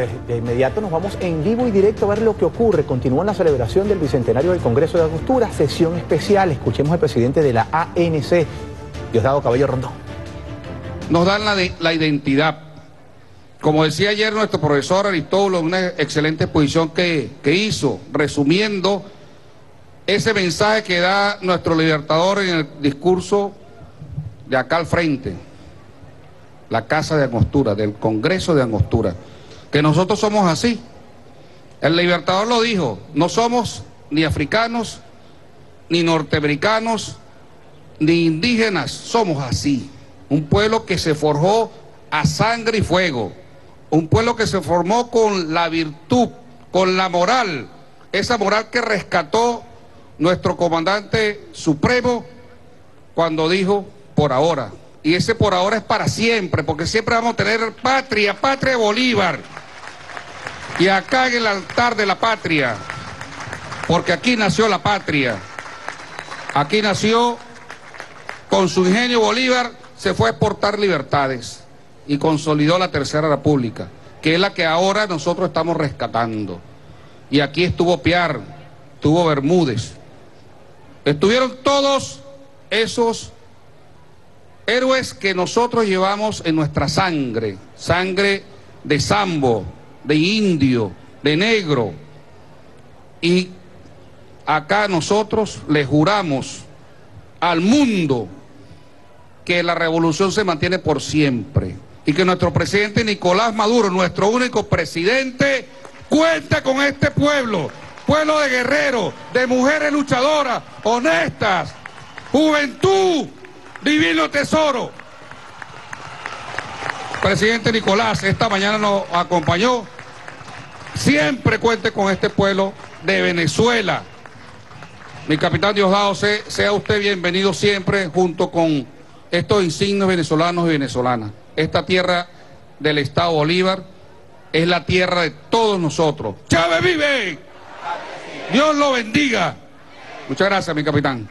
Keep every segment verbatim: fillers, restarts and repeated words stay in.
Pues de inmediato nos vamos en vivo y directo a ver lo que ocurre. Continúa la celebración del Bicentenario del Congreso de Angostura, sesión especial. Escuchemos al presidente de la A N C, Diosdado Cabello Rondón. Nos dan la, de, la identidad. Como decía ayer nuestro profesor Aristóbulo, una excelente exposición que, que hizo, resumiendo ese mensaje que da nuestro libertador en el discurso de acá al frente, la Casa de Angostura, del Congreso de Angostura, que nosotros somos así. El libertador lo dijo, no somos ni africanos, ni norteamericanos, ni indígenas, somos así. Un pueblo que se forjó a sangre y fuego, un pueblo que se formó con la virtud, con la moral, esa moral que rescató nuestro comandante supremo cuando dijo por ahora, y ese por ahora es para siempre, porque siempre vamos a tener patria, patria de Bolívar, y acá en el altar de la patria, porque aquí nació la patria, aquí nació, con su ingenio Bolívar, se fue a exportar libertades y consolidó la Tercera República, que es la que ahora nosotros estamos rescatando. Y aquí estuvo Piar, estuvo Bermúdez, estuvieron todos esos héroes que nosotros llevamos en nuestra sangre, sangre de sambo, de indio, de negro. Y acá nosotros le juramos al mundo que la revolución se mantiene por siempre y que nuestro presidente Nicolás Maduro, nuestro único presidente, cuenta con este pueblo, pueblo de guerreros, de mujeres luchadoras, honestas, juventud, divino tesoro. Presidente Nicolás, esta mañana nos acompañó, siempre cuente con este pueblo de Venezuela. Mi capitán Diosdado, sea usted bienvenido siempre junto con estos insignes venezolanos y venezolanas. Esta tierra del Estado Bolívar es la tierra de todos nosotros. ¡Chávez vive! Dios lo bendiga. Muchas gracias, mi capitán.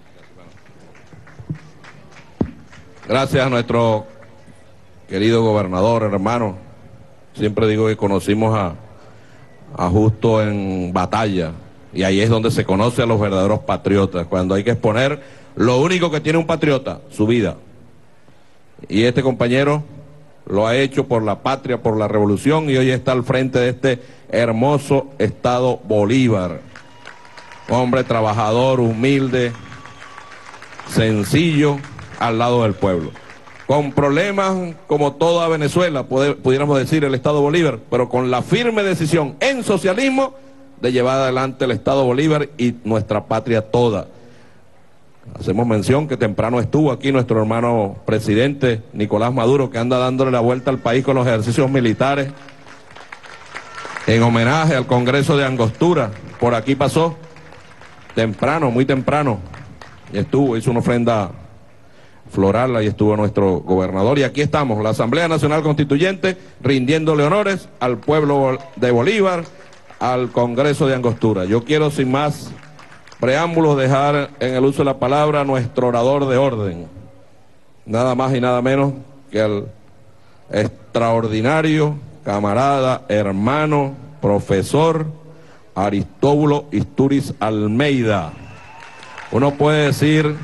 Gracias a nuestro querido gobernador, hermano. Siempre digo que conocimos a, a Justo en batalla, y ahí es donde se conoce a los verdaderos patriotas, cuando hay que exponer lo único que tiene un patriota, su vida. Y este compañero lo ha hecho por la patria, por la revolución, y hoy está al frente de este hermoso Estado Bolívar. Hombre trabajador, humilde, sencillo, al lado del pueblo. Con problemas como toda Venezuela, pudiéramos decir el Estado Bolívar, pero con la firme decisión en socialismo de llevar adelante el Estado Bolívar y nuestra patria toda. Hacemos mención que temprano estuvo aquí nuestro hermano presidente Nicolás Maduro, que anda dándole la vuelta al país con los ejercicios militares en homenaje al Congreso de Angostura. Por aquí pasó temprano, muy temprano, y estuvo, hizo una ofrenda floral, ahí estuvo nuestro gobernador, y aquí estamos, la Asamblea Nacional Constituyente, rindiéndole honores al pueblo de Bolívar, al Congreso de Angostura. Yo quiero, sin más preámbulos, dejar en el uso de la palabra a nuestro orador de orden, nada más y nada menos que al extraordinario camarada, hermano, profesor Aristóbulo Istúriz Almeida. Uno puede decir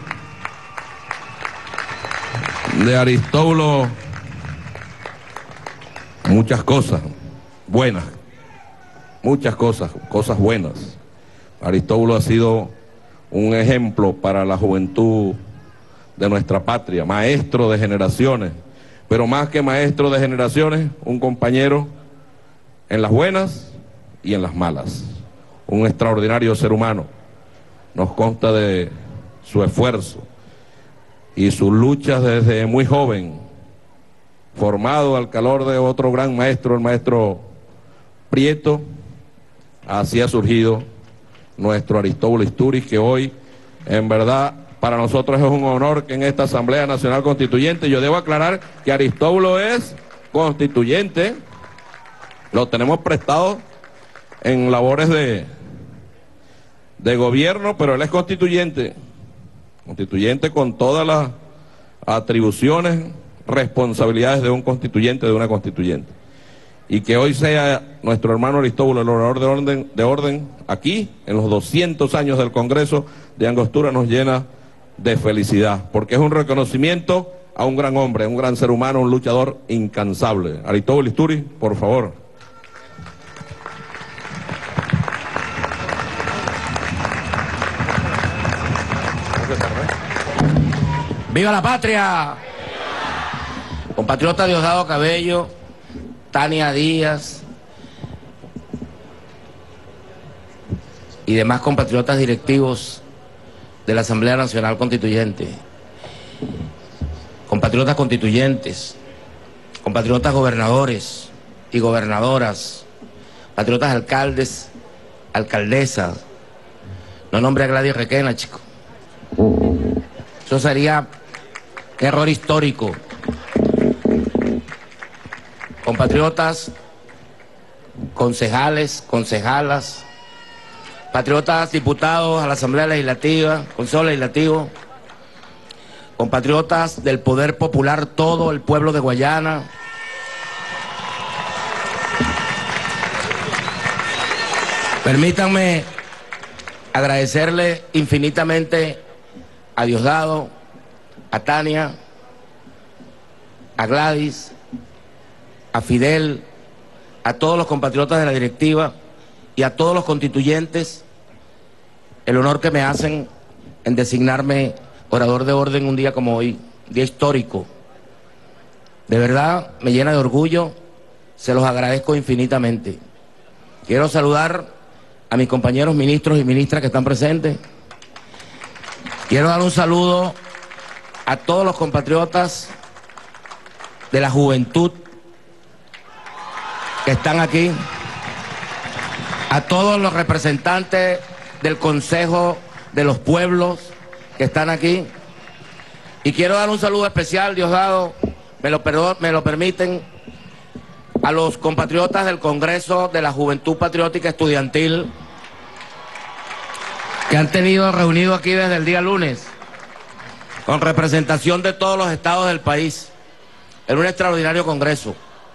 de Aristóbulo muchas cosas buenas, muchas cosas, cosas buenas. Aristóbulo ha sido un ejemplo para la juventud de nuestra patria, maestro de generaciones, pero más que maestro de generaciones, un compañero en las buenas y en las malas. Un extraordinario ser humano. Nos consta de su esfuerzo y sus luchas desde muy joven, formado al calor de otro gran maestro, el maestro Prieto. Así ha surgido nuestro Aristóbulo Istúriz, que hoy, en verdad, para nosotros es un honor que en esta Asamblea Nacional Constituyente, yo debo aclarar que Aristóbulo es constituyente, lo tenemos prestado en labores de, de gobierno, pero él es constituyente, constituyente con todas las atribuciones, responsabilidades de un constituyente, de una constituyente. y que hoy sea nuestro hermano Aristóbulo el orador de orden, de orden aquí, en los doscientos años del Congreso de Angostura, nos llena de felicidad, porque es un reconocimiento a un gran hombre, a un gran ser humano, un luchador incansable. Aristóbulo Isturi, por favor. ¡Viva la patria! Compatriota Diosdado Cabello, Tania Díaz y demás compatriotas directivos de la Asamblea Nacional Constituyente, compatriotas constituyentes, compatriotas gobernadores y gobernadoras, patriotas alcaldes, alcaldesas. No nombre a Gladys Requena, chico. Eso sería un error histórico. Compatriotas, concejales, concejalas, patriotas diputados a la Asamblea Legislativa, Consejo Legislativo, compatriotas del Poder Popular, todo el pueblo de Guayana, permítanme agradecerle infinitamente a Diosdado, a Tania, a Gladys, a Fidel, a todos los compatriotas de la directiva y a todos los constituyentes el honor que me hacen en designarme orador de orden un día como hoy, día histórico. De verdad me llena de orgullo, se los agradezco infinitamente. Quiero saludar a mis compañeros ministros y ministras que están presentes. Quiero dar un saludo a todos los compatriotas de la juventud que están aquí, a todos los representantes del Consejo de los Pueblos que están aquí, y quiero dar un saludo especial, Diosdado, me lo, me lo permiten, a los compatriotas del Congreso de la Juventud Patriótica Estudiantil que han tenido reunido aquí desde el día lunes con representación de todos los estados del país en un extraordinario congreso.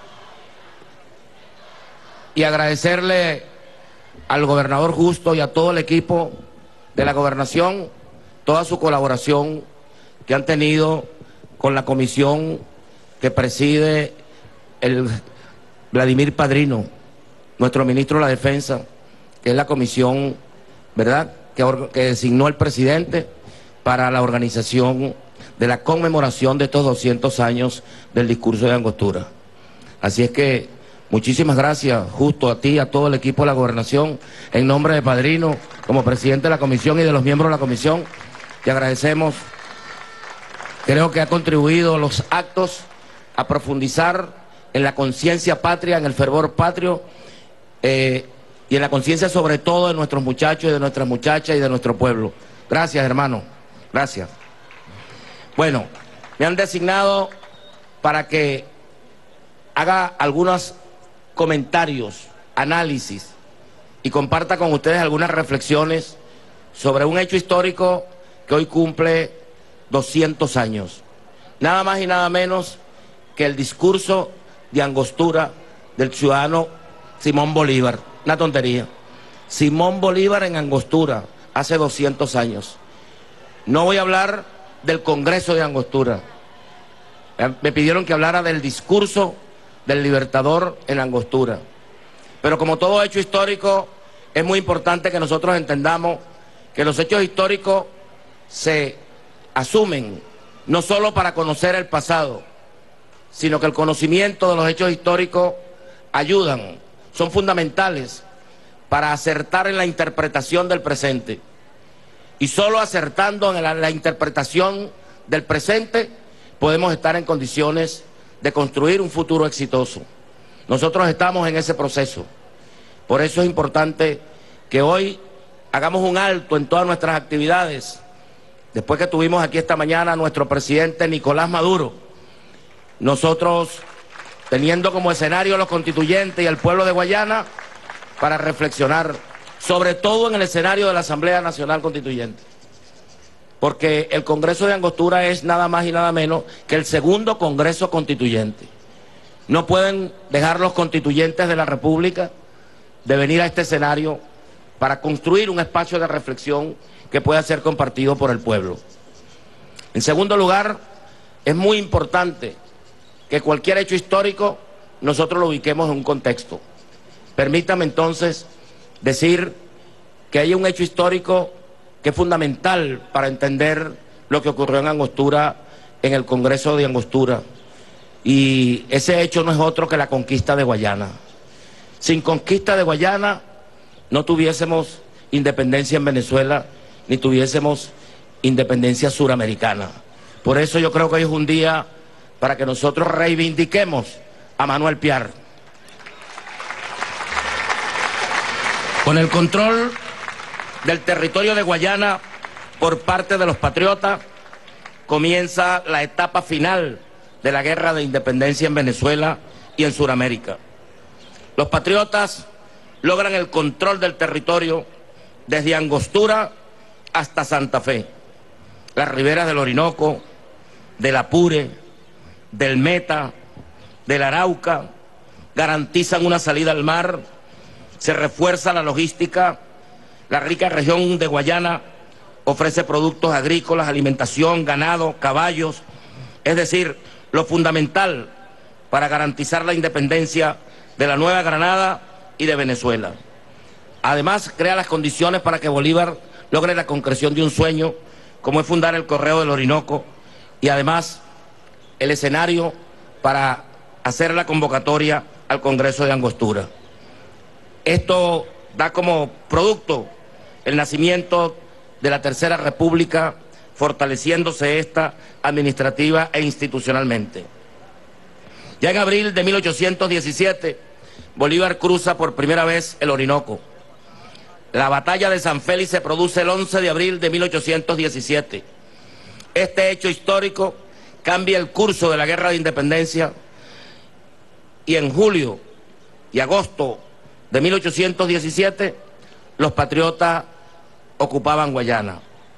Y agradecerle al gobernador Justo y a todo el equipo de la gobernación toda su colaboración que han tenido con la comisión que preside el Vladimir Padrino, nuestro ministro de la Defensa, que es la comisión, ¿verdad?, que, que designó el presidente para la organización de la conmemoración de estos doscientos años del discurso de Angostura. Así es que muchísimas gracias, Justo, a ti, a todo el equipo de la gobernación, en nombre de Padrino, como presidente de la comisión y de los miembros de la comisión, te agradecemos. Creo que ha contribuido los actos a profundizar en la conciencia patria, en el fervor patrio, eh, y en la conciencia sobre todo de nuestros muchachos y de nuestras muchachas y de nuestro pueblo. Gracias, hermano, gracias. Bueno, me han designado para que haga algunos comentarios, análisis y comparta con ustedes algunas reflexiones sobre un hecho histórico que hoy cumple doscientos años. Nada más y nada menos que el discurso de Angostura del ciudadano Simón Bolívar. Una tontería. Simón Bolívar en Angostura, hace doscientos años. No voy a hablar del Congreso de Angostura. Me pidieron que hablara del discurso del Libertador en Angostura. Pero como todo hecho histórico, es muy importante que nosotros entendamos que los hechos históricos se asumen no solo para conocer el pasado, sino que el conocimiento de los hechos históricos ayudan, son fundamentales para acertar en la interpretación del presente. Y solo acertando en la, la interpretación del presente podemos estar en condiciones de construir un futuro exitoso. Nosotros estamos en ese proceso. Por eso es importante que hoy hagamos un alto en todas nuestras actividades. Después que tuvimos aquí esta mañana a nuestro presidente Nicolás Maduro, nosotros teniendo como escenario a los constituyentes y al pueblo de Guayana para reflexionar, sobre todo en el escenario de la Asamblea Nacional Constituyente. Porque el Congreso de Angostura es nada más y nada menos que el segundo Congreso Constituyente. No pueden dejar los constituyentes de la República de venir a este escenario para construir un espacio de reflexión que pueda ser compartido por el pueblo. En segundo lugar, es muy importante que cualquier hecho histórico nosotros lo ubiquemos en un contexto. Permítame entonces decir que hay un hecho histórico que es fundamental para entender lo que ocurrió en Angostura, en el Congreso de Angostura. Y ese hecho no es otro que la conquista de Guayana. Sin conquista de Guayana no tuviésemos independencia en Venezuela, ni tuviésemos independencia suramericana. Por eso yo creo que hoy es un día para que nosotros reivindiquemos a Manuel Piar. Con el control del territorio de Guayana por parte de los patriotas, comienza la etapa final de la guerra de independencia en Venezuela y en Sudamérica. Los patriotas logran el control del territorio desde Angostura hasta Santa Fe, las riberas del Orinoco, del Apure, del Meta, del Arauca, garantizan una salida al mar, se refuerza la logística, la rica región de Guayana ofrece productos agrícolas, alimentación, ganado, caballos, es decir, lo fundamental para garantizar la independencia de la Nueva Granada y de Venezuela. Además, crea las condiciones para que Bolívar logre la concreción de un sueño, como es fundar el Correo del Orinoco, y además el escenario para hacer la convocatoria al Congreso de Angostura. Esto da como producto el nacimiento de la Tercera República, fortaleciéndose esta administrativa e institucionalmente. Ya en abril de mil ochocientos diecisiete, Bolívar cruza por primera vez el Orinoco. La batalla de San Félix se produce el once de abril de mil ochocientos diecisiete. Este hecho histórico cambia el curso de la guerra de independencia y en julio y agosto de mil ochocientos diecisiete los patriotas ocupaban Guayana.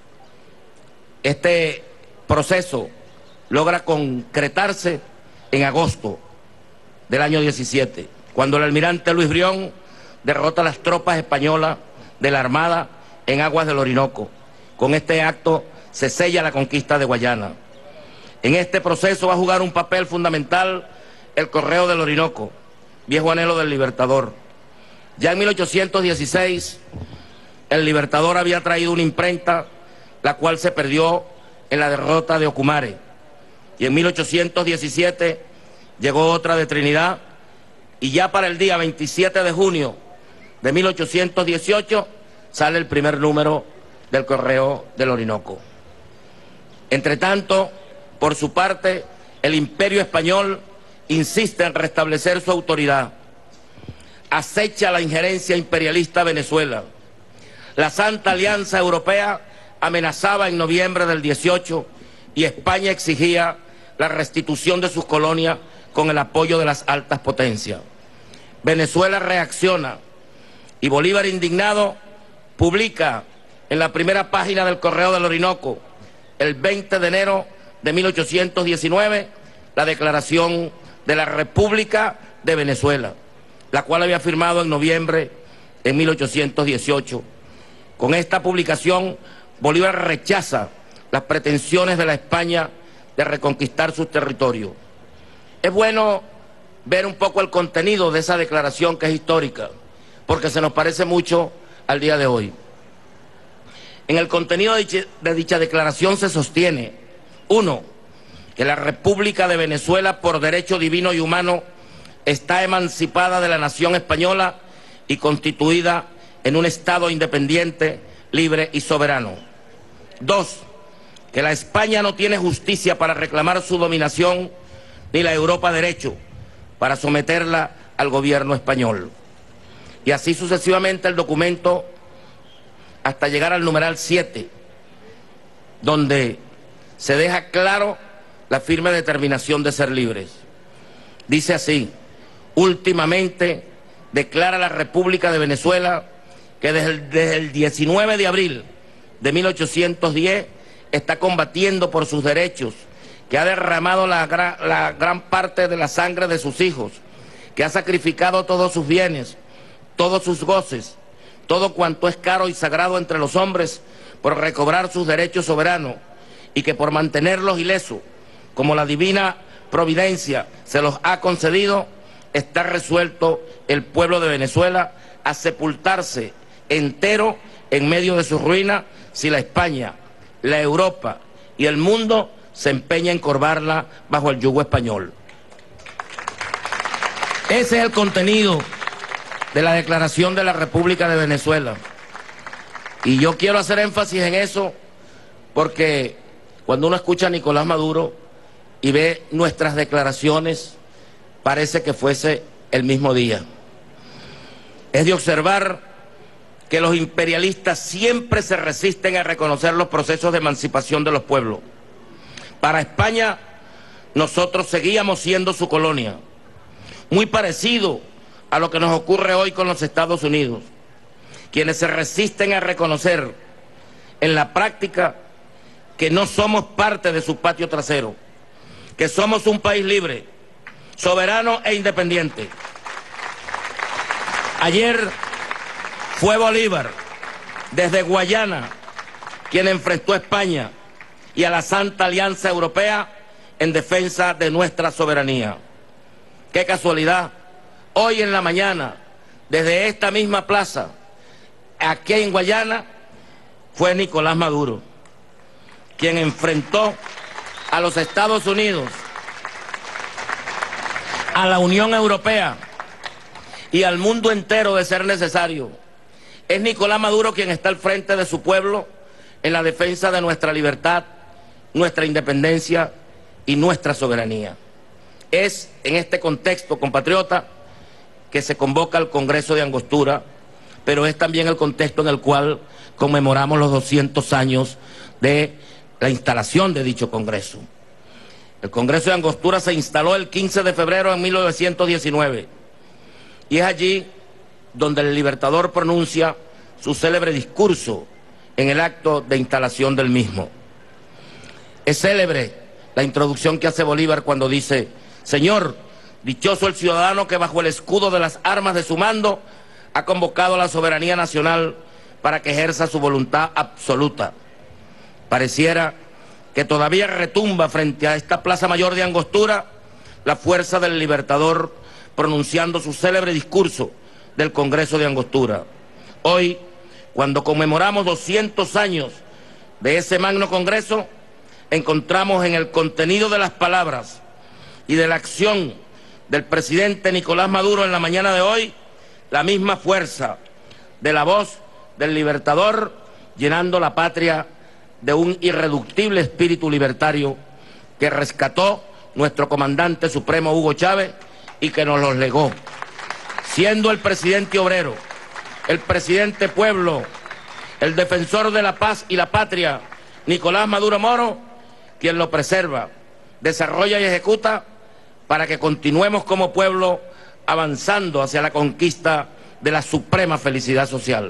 Este proceso logra concretarse en agosto del año diecisiete, cuando el almirante Luis Brión derrota a las tropas españolas de la Armada en aguas del Orinoco. Con este acto se sella la conquista de Guayana. En este proceso va a jugar un papel fundamental el Correo del Orinoco, viejo anhelo del Libertador. Ya en mil ochocientos dieciséis, el Libertador había traído una imprenta, la cual se perdió en la derrota de Ocumare. Y en mil ochocientos diecisiete llegó otra de Trinidad, y ya para el día veintisiete de junio de mil ochocientos dieciocho sale el primer número del Correo del Orinoco. Entre tanto, por su parte, el Imperio Español insiste en restablecer su autoridad. Acecha la injerencia imperialista a Venezuela. La Santa Alianza Europea amenazaba en noviembre del dieciocho y España exigía la restitución de sus colonias con el apoyo de las altas potencias. Venezuela reacciona y Bolívar, indignado, publica en la primera página del Correo del Orinoco, el veinte de enero de mil ochocientos diecinueve, la declaración de la República de Venezuela, la cual había firmado en noviembre de mil ochocientos dieciocho. Con esta publicación, Bolívar rechaza las pretensiones de la España de reconquistar sus territorios. Es bueno ver un poco el contenido de esa declaración, que es histórica, porque se nos parece mucho al día de hoy. En el contenido de dicha declaración se sostiene, uno, que la República de Venezuela, por derecho divino y humano, está emancipada de la nación española y constituida en un Estado independiente, libre y soberano. Dos, que la España no tiene justicia para reclamar su dominación, ni la Europa derecho para someterla al gobierno español. Y así sucesivamente el documento, hasta llegar al numeral siete, donde se deja claro la firme determinación de ser libres. Dice así: últimamente declara la República de Venezuela que desde el, desde el diecinueve de abril de mil ochocientos diez está combatiendo por sus derechos que ha derramado la gran, la gran parte de la sangre de sus hijos, que ha sacrificado todos sus bienes, todos sus goces, todo cuanto es caro y sagrado entre los hombres por recobrar sus derechos soberanos, y que por mantenerlos ilesos, como la divina providencia se los ha concedido, está resuelto el pueblo de Venezuela a sepultarse entero en medio de su ruina si la España, la Europa y el mundo se empeña en encorvarla bajo el yugo español. Ese es el contenido de la Declaración de la República de Venezuela. Y yo quiero hacer énfasis en eso porque cuando uno escucha a Nicolás Maduro y ve nuestras declaraciones, parece que fuese el mismo día. Es de observar que los imperialistas siempre se resisten a reconocer los procesos de emancipación de los pueblos. Para España, nosotros seguíamos siendo su colonia, muy parecido a lo que nos ocurre hoy con los Estados Unidos, quienes se resisten a reconocer en la práctica que no somos parte de su patio trasero, que somos un país libre, soberano e independiente. Ayer fue Bolívar, desde Guayana, quien enfrentó a España y a la Santa Alianza Europea en defensa de nuestra soberanía. Qué casualidad, hoy en la mañana, desde esta misma plaza, aquí en Guayana, fue Nicolás Maduro, quien enfrentó a los Estados Unidos, a la Unión Europea y al mundo entero de ser necesario. Es Nicolás Maduro quien está al frente de su pueblo en la defensa de nuestra libertad, nuestra independencia y nuestra soberanía. Es en este contexto, compatriota, que se convoca el Congreso de Angostura, pero es también el contexto en el cual conmemoramos los doscientos años de la instalación de dicho Congreso. El Congreso de Angostura se instaló el quince de febrero de mil novecientos diecinueve y es allí donde el Libertador pronuncia su célebre discurso en el acto de instalación del mismo. Es célebre la introducción que hace Bolívar cuando dice: Señor, dichoso el ciudadano que bajo el escudo de las armas de su mando ha convocado a la soberanía nacional para que ejerza su voluntad absoluta. Pareciera que todavía retumba frente a esta Plaza Mayor de Angostura la fuerza del Libertador pronunciando su célebre discurso del Congreso de Angostura. Hoy, cuando conmemoramos doscientos años de ese magno Congreso, encontramos en el contenido de las palabras y de la acción del presidente Nicolás Maduro en la mañana de hoy la misma fuerza de la voz del Libertador, llenando la patria de un irreductible espíritu libertario que rescató nuestro comandante supremo Hugo Chávez y que nos los legó, siendo el presidente obrero, el presidente pueblo, el defensor de la paz y la patria, Nicolás Maduro Moro, quien lo preserva, desarrolla y ejecuta para que continuemos como pueblo avanzando hacia la conquista de la suprema felicidad social.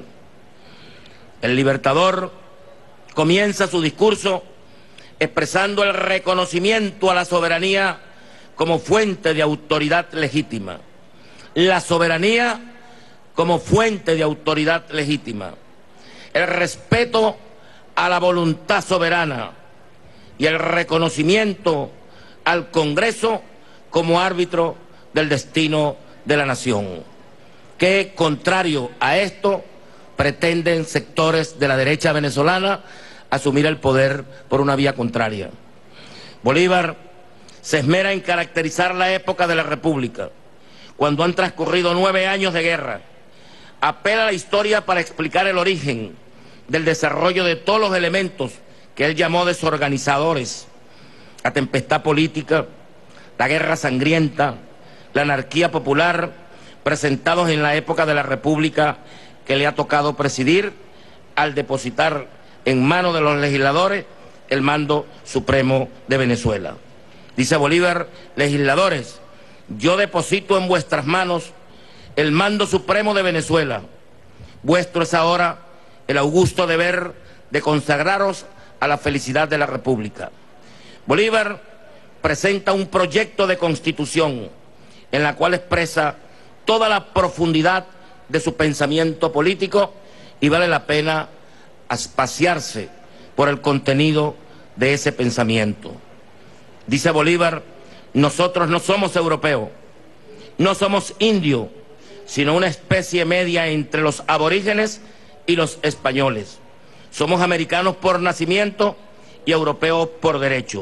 El Libertador comienza su discurso expresando el reconocimiento a la soberanía como fuente de autoridad legítima. La soberanía como fuente de autoridad legítima. El respeto a la voluntad soberana y el reconocimiento al Congreso como árbitro del destino de la nación. Que, contrario a esto, pretenden sectores de la derecha venezolana asumir el poder por una vía contraria. Bolívar se esmera en caracterizar la época de la República, cuando han transcurrido nueve años de guerra. Apela a la historia para explicar el origen del desarrollo de todos los elementos que él llamó desorganizadores: la tempestad política, la guerra sangrienta, la anarquía popular, presentados en la época de la República que le ha tocado presidir al depositar en manos de los legisladores el mando supremo de Venezuela. Dice Bolívar: legisladores, yo deposito en vuestras manos el mando supremo de Venezuela. Vuestro es ahora el augusto deber de consagraros a la felicidad de la República. Bolívar presenta un proyecto de constitución en la cual expresa toda la profundidad de su pensamiento político y vale la pena pasearse por el contenido de ese pensamiento. Dice Bolívar: nosotros no somos europeos, no somos indios, sino una especie media entre los aborígenes y los españoles. Somos americanos por nacimiento y europeos por derecho.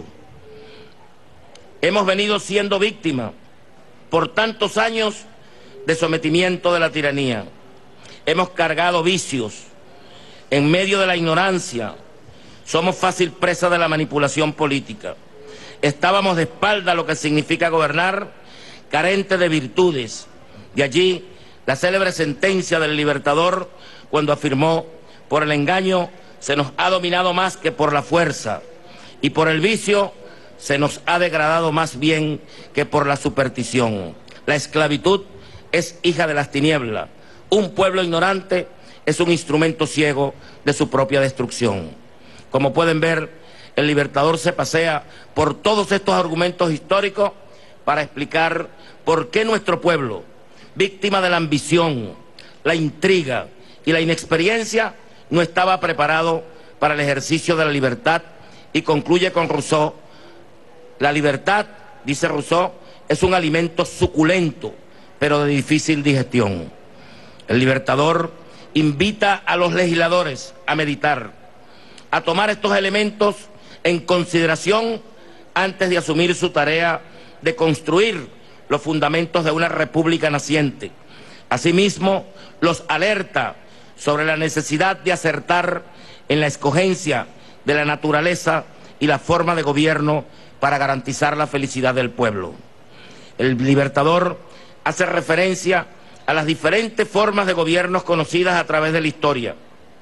Hemos venido siendo víctimas por tantos años de sometimiento de la tiranía. Hemos cargado vicios en medio de la ignorancia. Somos fácil presa de la manipulación política. Estábamos de espalda a lo que significa gobernar, carente de virtudes. De allí la célebre sentencia del Libertador cuando afirmó: por el engaño se nos ha dominado más que por la fuerza, y por el vicio se nos ha degradado más bien que por la superstición. La esclavitud es hija de las tinieblas. Un pueblo ignorante es un instrumento ciego de su propia destrucción. Como pueden ver, el Libertador se pasea por todos estos argumentos históricos para explicar por qué nuestro pueblo, víctima de la ambición, la intriga y la inexperiencia, no estaba preparado para el ejercicio de la libertad, y concluye con Rousseau: la libertad, dice Rousseau, es un alimento suculento, pero de difícil digestión. El Libertador invita a los legisladores a meditar, a tomar estos elementos en consideración antes de asumir su tarea de construir los fundamentos de una república naciente. Asimismo, los alerta sobre la necesidad de acertar en la escogencia de la naturaleza y la forma de gobierno para garantizar la felicidad del pueblo. El Libertador hace referencia a las diferentes formas de gobiernos conocidas a través de la historia.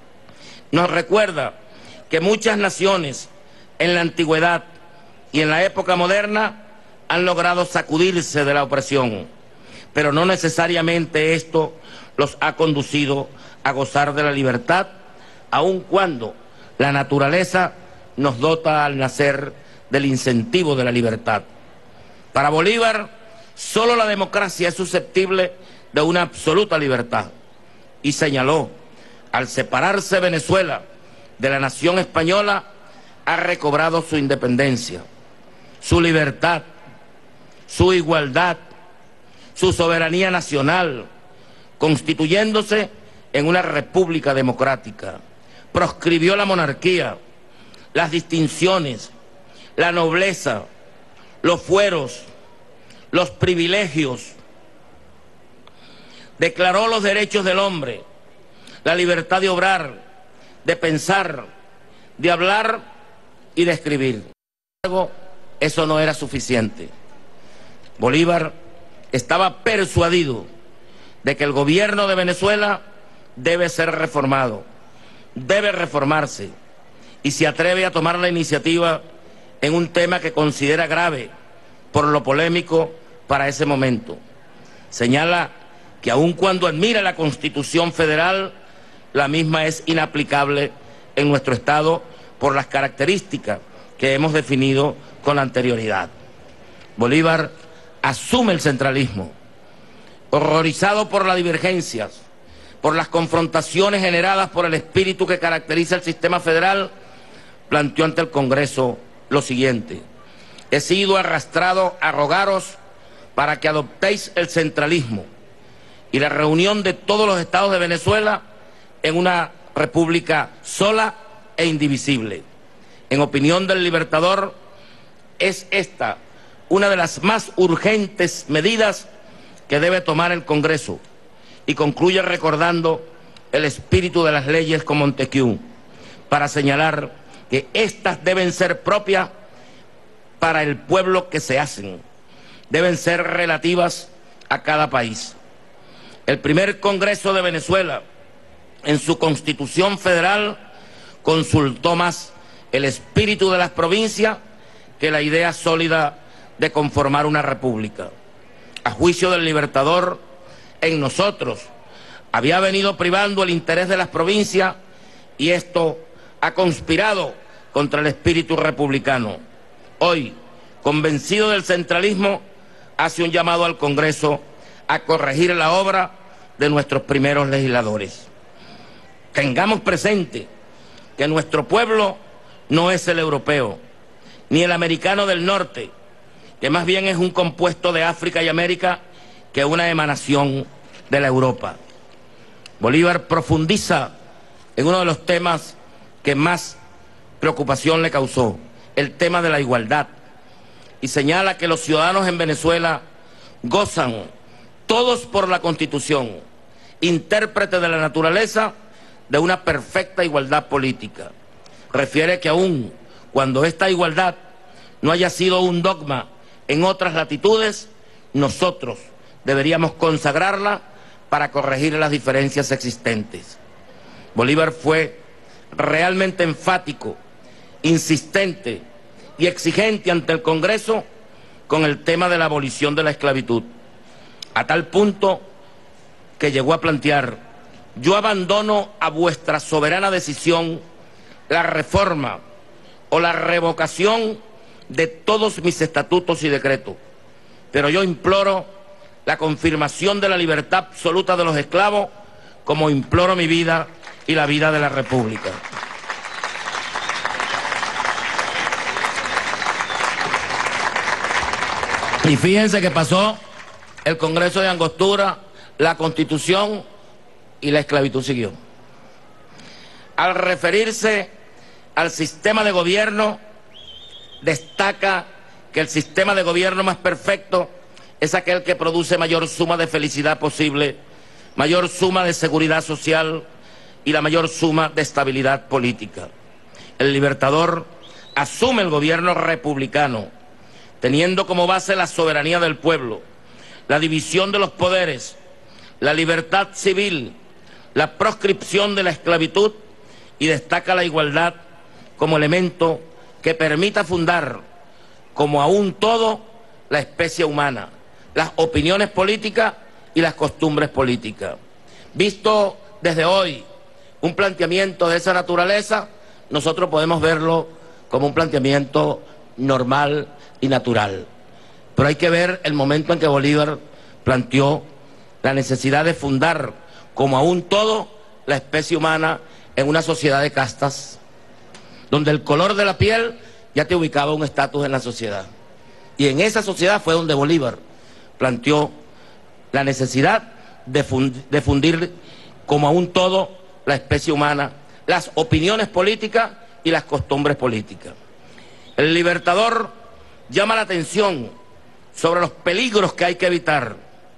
Nos recuerda que muchas naciones en la antigüedad y en la época moderna han logrado sacudirse de la opresión, pero no necesariamente esto los ha conducido a gozar de la libertad, aun cuando la naturaleza nos dota al nacer del incentivo de la libertad. Para Bolívar, solo la democracia es susceptible de una absoluta libertad, y señaló: al separarse Venezuela de la nación española, ha recobrado su independencia, su libertad, su igualdad, su soberanía nacional, constituyéndose en una república democrática. Proscribió la monarquía, las distinciones, la nobleza, los fueros, los privilegios. Declaró los derechos del hombre, la libertad de obrar, de pensar, de hablar y de escribir. Sin embargo, eso no era suficiente. Bolívar estaba persuadido de que el gobierno de Venezuela debe ser reformado, debe reformarse, y se atreve a tomar la iniciativa en un tema que considera grave por lo polémico para ese momento. Señala que aun cuando admira la Constitución Federal, la misma es inaplicable en nuestro Estado por las características que hemos definido con anterioridad. Bolívar asume el centralismo, horrorizado por las divergencias, por las confrontaciones generadas por el espíritu que caracteriza el sistema federal. Planteó ante el Congreso lo siguiente: he sido arrastrado a rogaros para que adoptéis el centralismo y la reunión de todos los estados de Venezuela en una república sola e indivisible. En opinión del Libertador, es esta una de las más urgentes medidas que debe tomar el Congreso, y concluye recordando el espíritu de las leyes con Montesquieu para señalar que éstas deben ser propias para el pueblo que se hacen, deben ser relativas a cada país. El primer Congreso de Venezuela, en su Constitución Federal, consultó más el espíritu de las provincias que la idea sólida de conformar una república. A juicio del Libertador, en nosotros había venido privando el interés de las provincias, y esto ha conspirado contra el espíritu republicano. Hoy, convencido del centralismo, hace un llamado al Congreso a corregir la obra de nuestros primeros legisladores. Tengamos presente que nuestro pueblo no es el europeo, ni el americano del norte, que más bien es un compuesto de África y América que una emanación de la Europa. Bolívar profundiza en uno de los temas que más preocupación le causó, el tema de la igualdad, y señala que los ciudadanos en Venezuela gozan todos por la Constitución, intérprete de la naturaleza, de una perfecta igualdad política. Refiere que aún cuando esta igualdad no haya sido un dogma en otras latitudes, nosotros deberíamos consagrarla para corregir las diferencias existentes. Bolívar fue realmente enfático, insistente y exigente ante el Congreso con el tema de la abolición de la esclavitud, a tal punto que llegó a plantear: yo abandono a vuestra soberana decisión la reforma o la revocación de todos mis estatutos y decretos, pero yo imploro la confirmación de la libertad absoluta de los esclavos, como imploro mi vida y la vida de la República. Y fíjense que pasó el Congreso de Angostura, la Constitución, y la esclavitud siguió. Al referirse al sistema de gobierno, destaca que el sistema de gobierno más perfecto es aquel que produce mayor suma de felicidad posible, mayor suma de seguridad social y la mayor suma de estabilidad política. El Libertador asume el gobierno republicano, teniendo como base la soberanía del pueblo, la división de los poderes, la libertad civil, la proscripción de la esclavitud, y destaca la igualdad como elemento que permita fundar como a un todo la especie humana, las opiniones políticas y las costumbres políticas. Visto desde hoy un planteamiento de esa naturaleza, nosotros podemos verlo como un planteamiento normal y natural. Pero hay que ver el momento en que Bolívar planteó la necesidad de fundar como a un todo la especie humana en una sociedad de castas, donde el color de la piel ya te ubicaba un estatus en la sociedad. Y en esa sociedad fue donde Bolívar planteó la necesidad de, fund de fundir como a un todo la especie humana, las opiniones políticas y las costumbres políticas. El Libertador llama la atención sobre los peligros que hay que evitar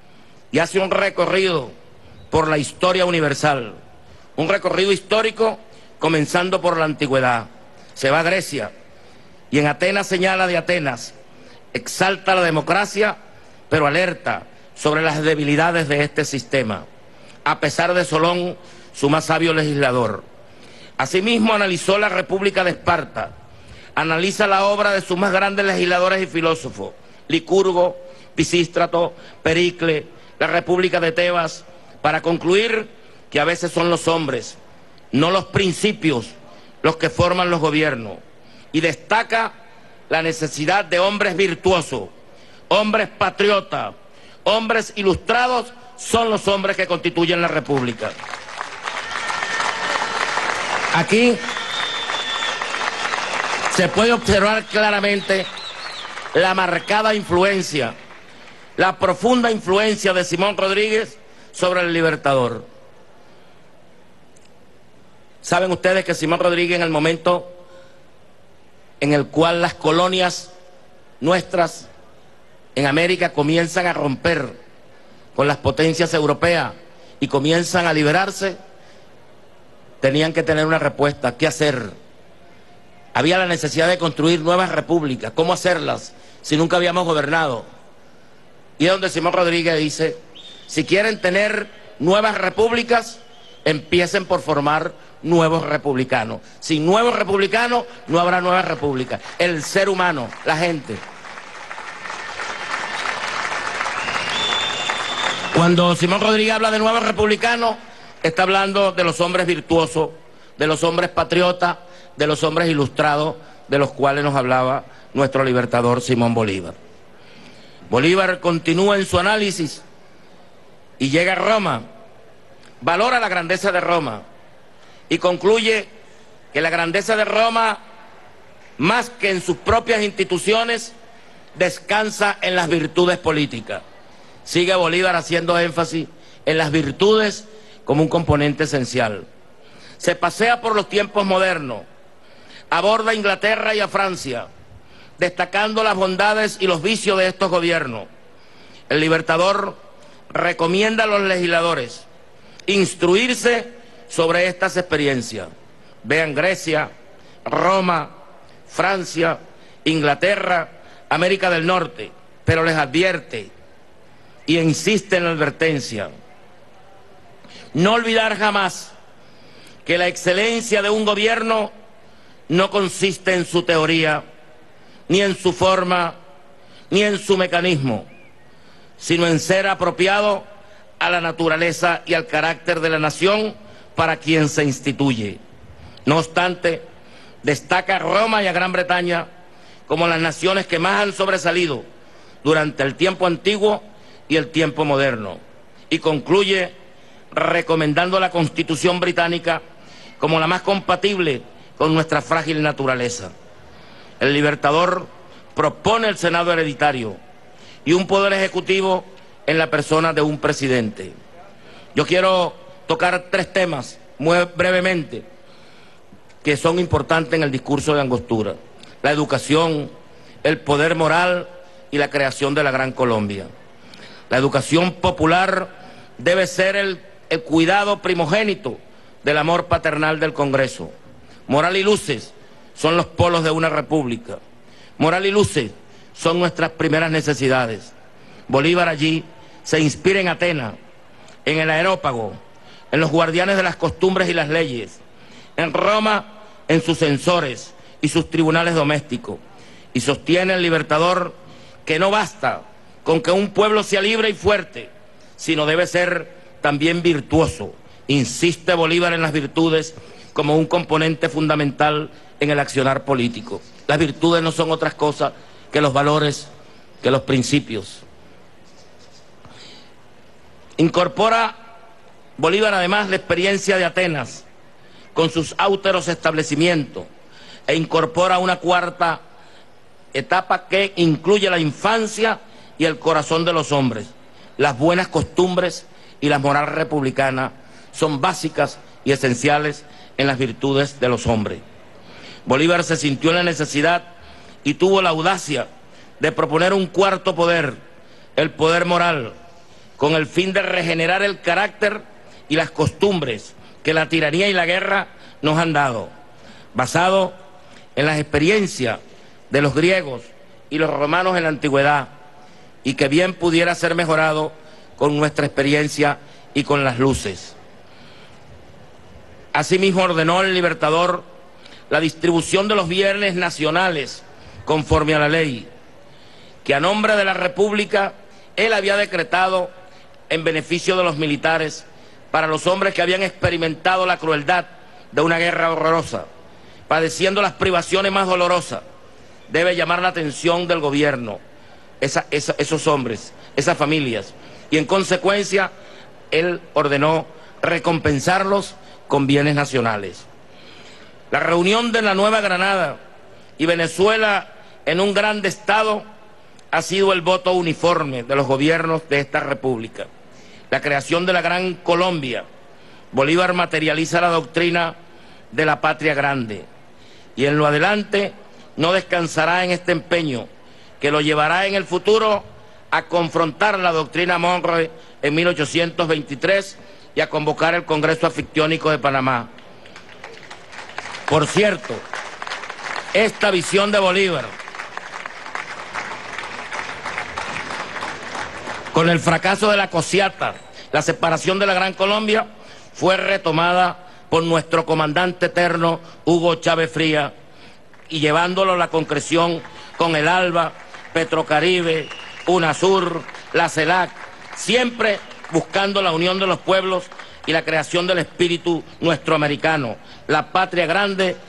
y hace un recorrido por la historia universal, un recorrido histórico comenzando por la antigüedad. Se va a Grecia y en Atenas señala de Atenas, exalta la democracia, pero alerta sobre las debilidades de este sistema, a pesar de Solón, su más sabio legislador. Asimismo analizó la República de Esparta, analiza la obra de sus más grandes legisladores y filósofos, Licurgo, Pisístrato, Pericle, la República de Tebas, para concluir que a veces son los hombres, no los principios, los que forman los gobiernos, y destaca la necesidad de hombres virtuosos, hombres patriotas, hombres ilustrados, son los hombres que constituyen la República. Aquí se puede observar claramente la marcada influencia, la profunda influencia de Simón Rodríguez sobre el Libertador. Saben ustedes que Simón Rodríguez, en el momento en el cual las colonias nuestras en América comienzan a romper con las potencias europeas y comienzan a liberarse, tenían que tener una respuesta. ¿Qué hacer? Había la necesidad de construir nuevas repúblicas. ¿Cómo hacerlas si nunca habíamos gobernado? Y es donde Simón Rodríguez dice: si quieren tener nuevas repúblicas, empiecen por formar nuevos republicanos. Sin nuevos republicanos no habrá nuevas repúblicas. El ser humano, la gente. Cuando Simón Rodríguez habla de nuevos republicanos, está hablando de los hombres virtuosos, de los hombres patriotas, de los hombres ilustrados, de los cuales nos hablaba nuestro libertador Simón Bolívar. Bolívar continúa en su análisis y llega a Roma, valora la grandeza de Roma y concluye que la grandeza de Roma, más que en sus propias instituciones, descansa en las virtudes políticas. Sigue Bolívar haciendo énfasis en las virtudes como un componente esencial. Se pasea por los tiempos modernos, aborda a Inglaterra y a Francia, destacando las bondades y los vicios de estos gobiernos. El libertador recomienda a los legisladores instruirse sobre estas experiencias. Vean Grecia, Roma, Francia, Inglaterra, América del Norte, pero les advierte y insiste en la advertencia: no olvidar jamás que la excelencia de un gobierno no consiste en su teoría, ni en su forma, ni en su mecanismo, sino en ser apropiado a la naturaleza y al carácter de la nación para quien se instituye. No obstante, destaca a Roma y a Gran Bretaña como las naciones que más han sobresalido durante el tiempo antiguo y el tiempo moderno, y concluye recomendando la Constitución británica como la más compatible con nuestra frágil naturaleza. El libertador propone el Senado hereditario y un poder ejecutivo en la persona de un presidente. Yo quiero tocar tres temas muy brevemente que son importantes en el discurso de Angostura: la educación, el poder moral y la creación de la Gran Colombia. La educación popular debe ser el, el cuidado primogénito del amor paternal del Congreso. Moral y luces son los polos de una república. Moral y luces son nuestras primeras necesidades. Bolívar allí se inspira en Atenas, en el Areópago, en los guardianes de las costumbres y las leyes, en Roma, en sus censores y sus tribunales domésticos, y sostiene el libertador que no basta con que un pueblo sea libre y fuerte, sino debe ser también virtuoso. Insiste Bolívar en las virtudes como un componente fundamental en el accionar político. Las virtudes no son otras cosas que los valores, que los principios. Incorpora Bolívar además la experiencia de Atenas con sus austeros establecimientos, e incorpora una cuarta etapa que incluye la infancia y el corazón de los hombres. Las buenas costumbres y la moral republicana son básicas y esenciales en las virtudes de los hombres. Bolívar se sintió en la necesidad y tuvo la audacia de proponer un cuarto poder, el poder moral, con el fin de regenerar el carácter y las costumbres que la tiranía y la guerra nos han dado, basado en las experiencias de los griegos y los romanos en la antigüedad, y que bien pudiera ser mejorado con nuestra experiencia y con las luces. Asimismo ordenó el libertador la distribución de los bienes nacionales conforme a la ley, que a nombre de la República él había decretado en beneficio de los militares, para los hombres que habían experimentado la crueldad de una guerra horrorosa, padeciendo las privaciones más dolorosas. Debe llamar la atención del gobierno esa, esa, esos hombres, esas familias, y en consecuencia él ordenó recompensarlos con bienes nacionales. La reunión de la Nueva Granada y Venezuela en un grande estado ha sido el voto uniforme de los gobiernos de esta república. La creación de la Gran Colombia, Bolívar materializa la doctrina de la patria grande, y en lo adelante no descansará en este empeño, que lo llevará en el futuro a confrontar la doctrina Monroe en mil ochocientos veintitrés y a convocar el Congreso Anfictiónico de Panamá. Por cierto, esta visión de Bolívar, con el fracaso de la Cociata, la separación de la Gran Colombia, fue retomada por nuestro comandante eterno Hugo Chávez Frías, y llevándolo a la concreción con el ALBA, Petrocaribe, UNASUR, la CELAC, siempre buscando la unión de los pueblos y la creación del espíritu nuestro americano, la patria grande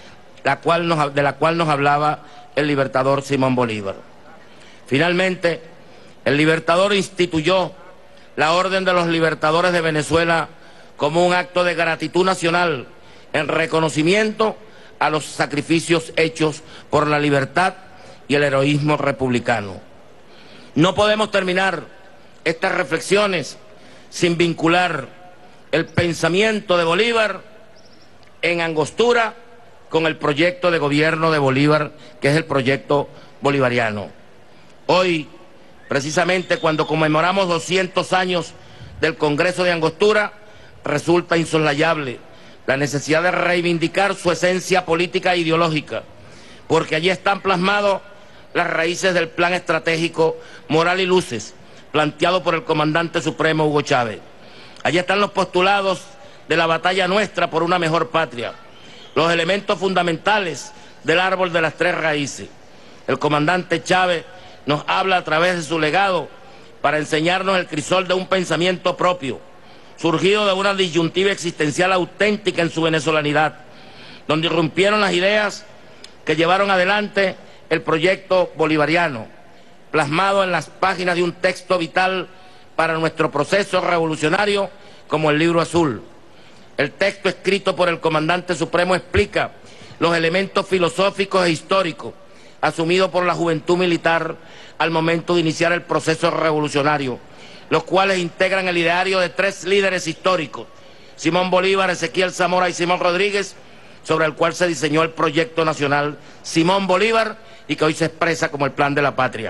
la cual nos, de la cual nos hablaba el libertador Simón Bolívar. Finalmente, el libertador instituyó la Orden de los Libertadores de Venezuela como un acto de gratitud nacional en reconocimiento a los sacrificios hechos por la libertad y el heroísmo republicano. No podemos terminar estas reflexiones sin vincular el pensamiento de Bolívar en Angostura con el proyecto de gobierno de Bolívar, que es el proyecto bolivariano. Hoy, precisamente cuando conmemoramos doscientos años del Congreso de Angostura, resulta insoslayable la necesidad de reivindicar su esencia política e ideológica, porque allí están plasmados las raíces del plan estratégico Moral y Luces, planteado por el comandante supremo Hugo Chávez. Allí están los postulados de la batalla nuestra por una mejor patria, los elementos fundamentales del árbol de las tres raíces. El comandante Chávez nos habla a través de su legado para enseñarnos el crisol de un pensamiento propio, surgido de una disyuntiva existencial auténtica en su venezolanidad, donde irrumpieron las ideas que llevaron adelante el proyecto bolivariano, plasmado en las páginas de un texto vital para nuestro proceso revolucionario como el Libro Azul. El texto escrito por el comandante supremo explica los elementos filosóficos e históricos asumidos por la juventud militar al momento de iniciar el proceso revolucionario, los cuales integran el ideario de tres líderes históricos, Simón Bolívar, Ezequiel Zamora y Simón Rodríguez, sobre el cual se diseñó el proyecto nacional Simón Bolívar y que hoy se expresa como el Plan de la Patria.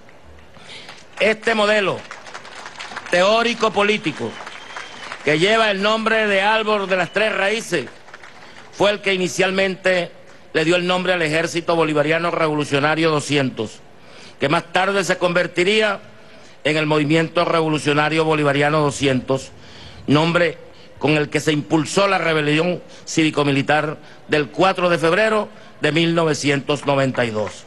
Este modelo teórico-político, que lleva el nombre de árbol de las tres raíces, fue el que inicialmente le dio el nombre al Ejército Bolivariano Revolucionario doscientos, que más tarde se convertiría en el Movimiento Revolucionario Bolivariano doscientos, nombre con el que se impulsó la rebelión cívico-militar del cuatro de febrero de mil novecientos noventa y dos.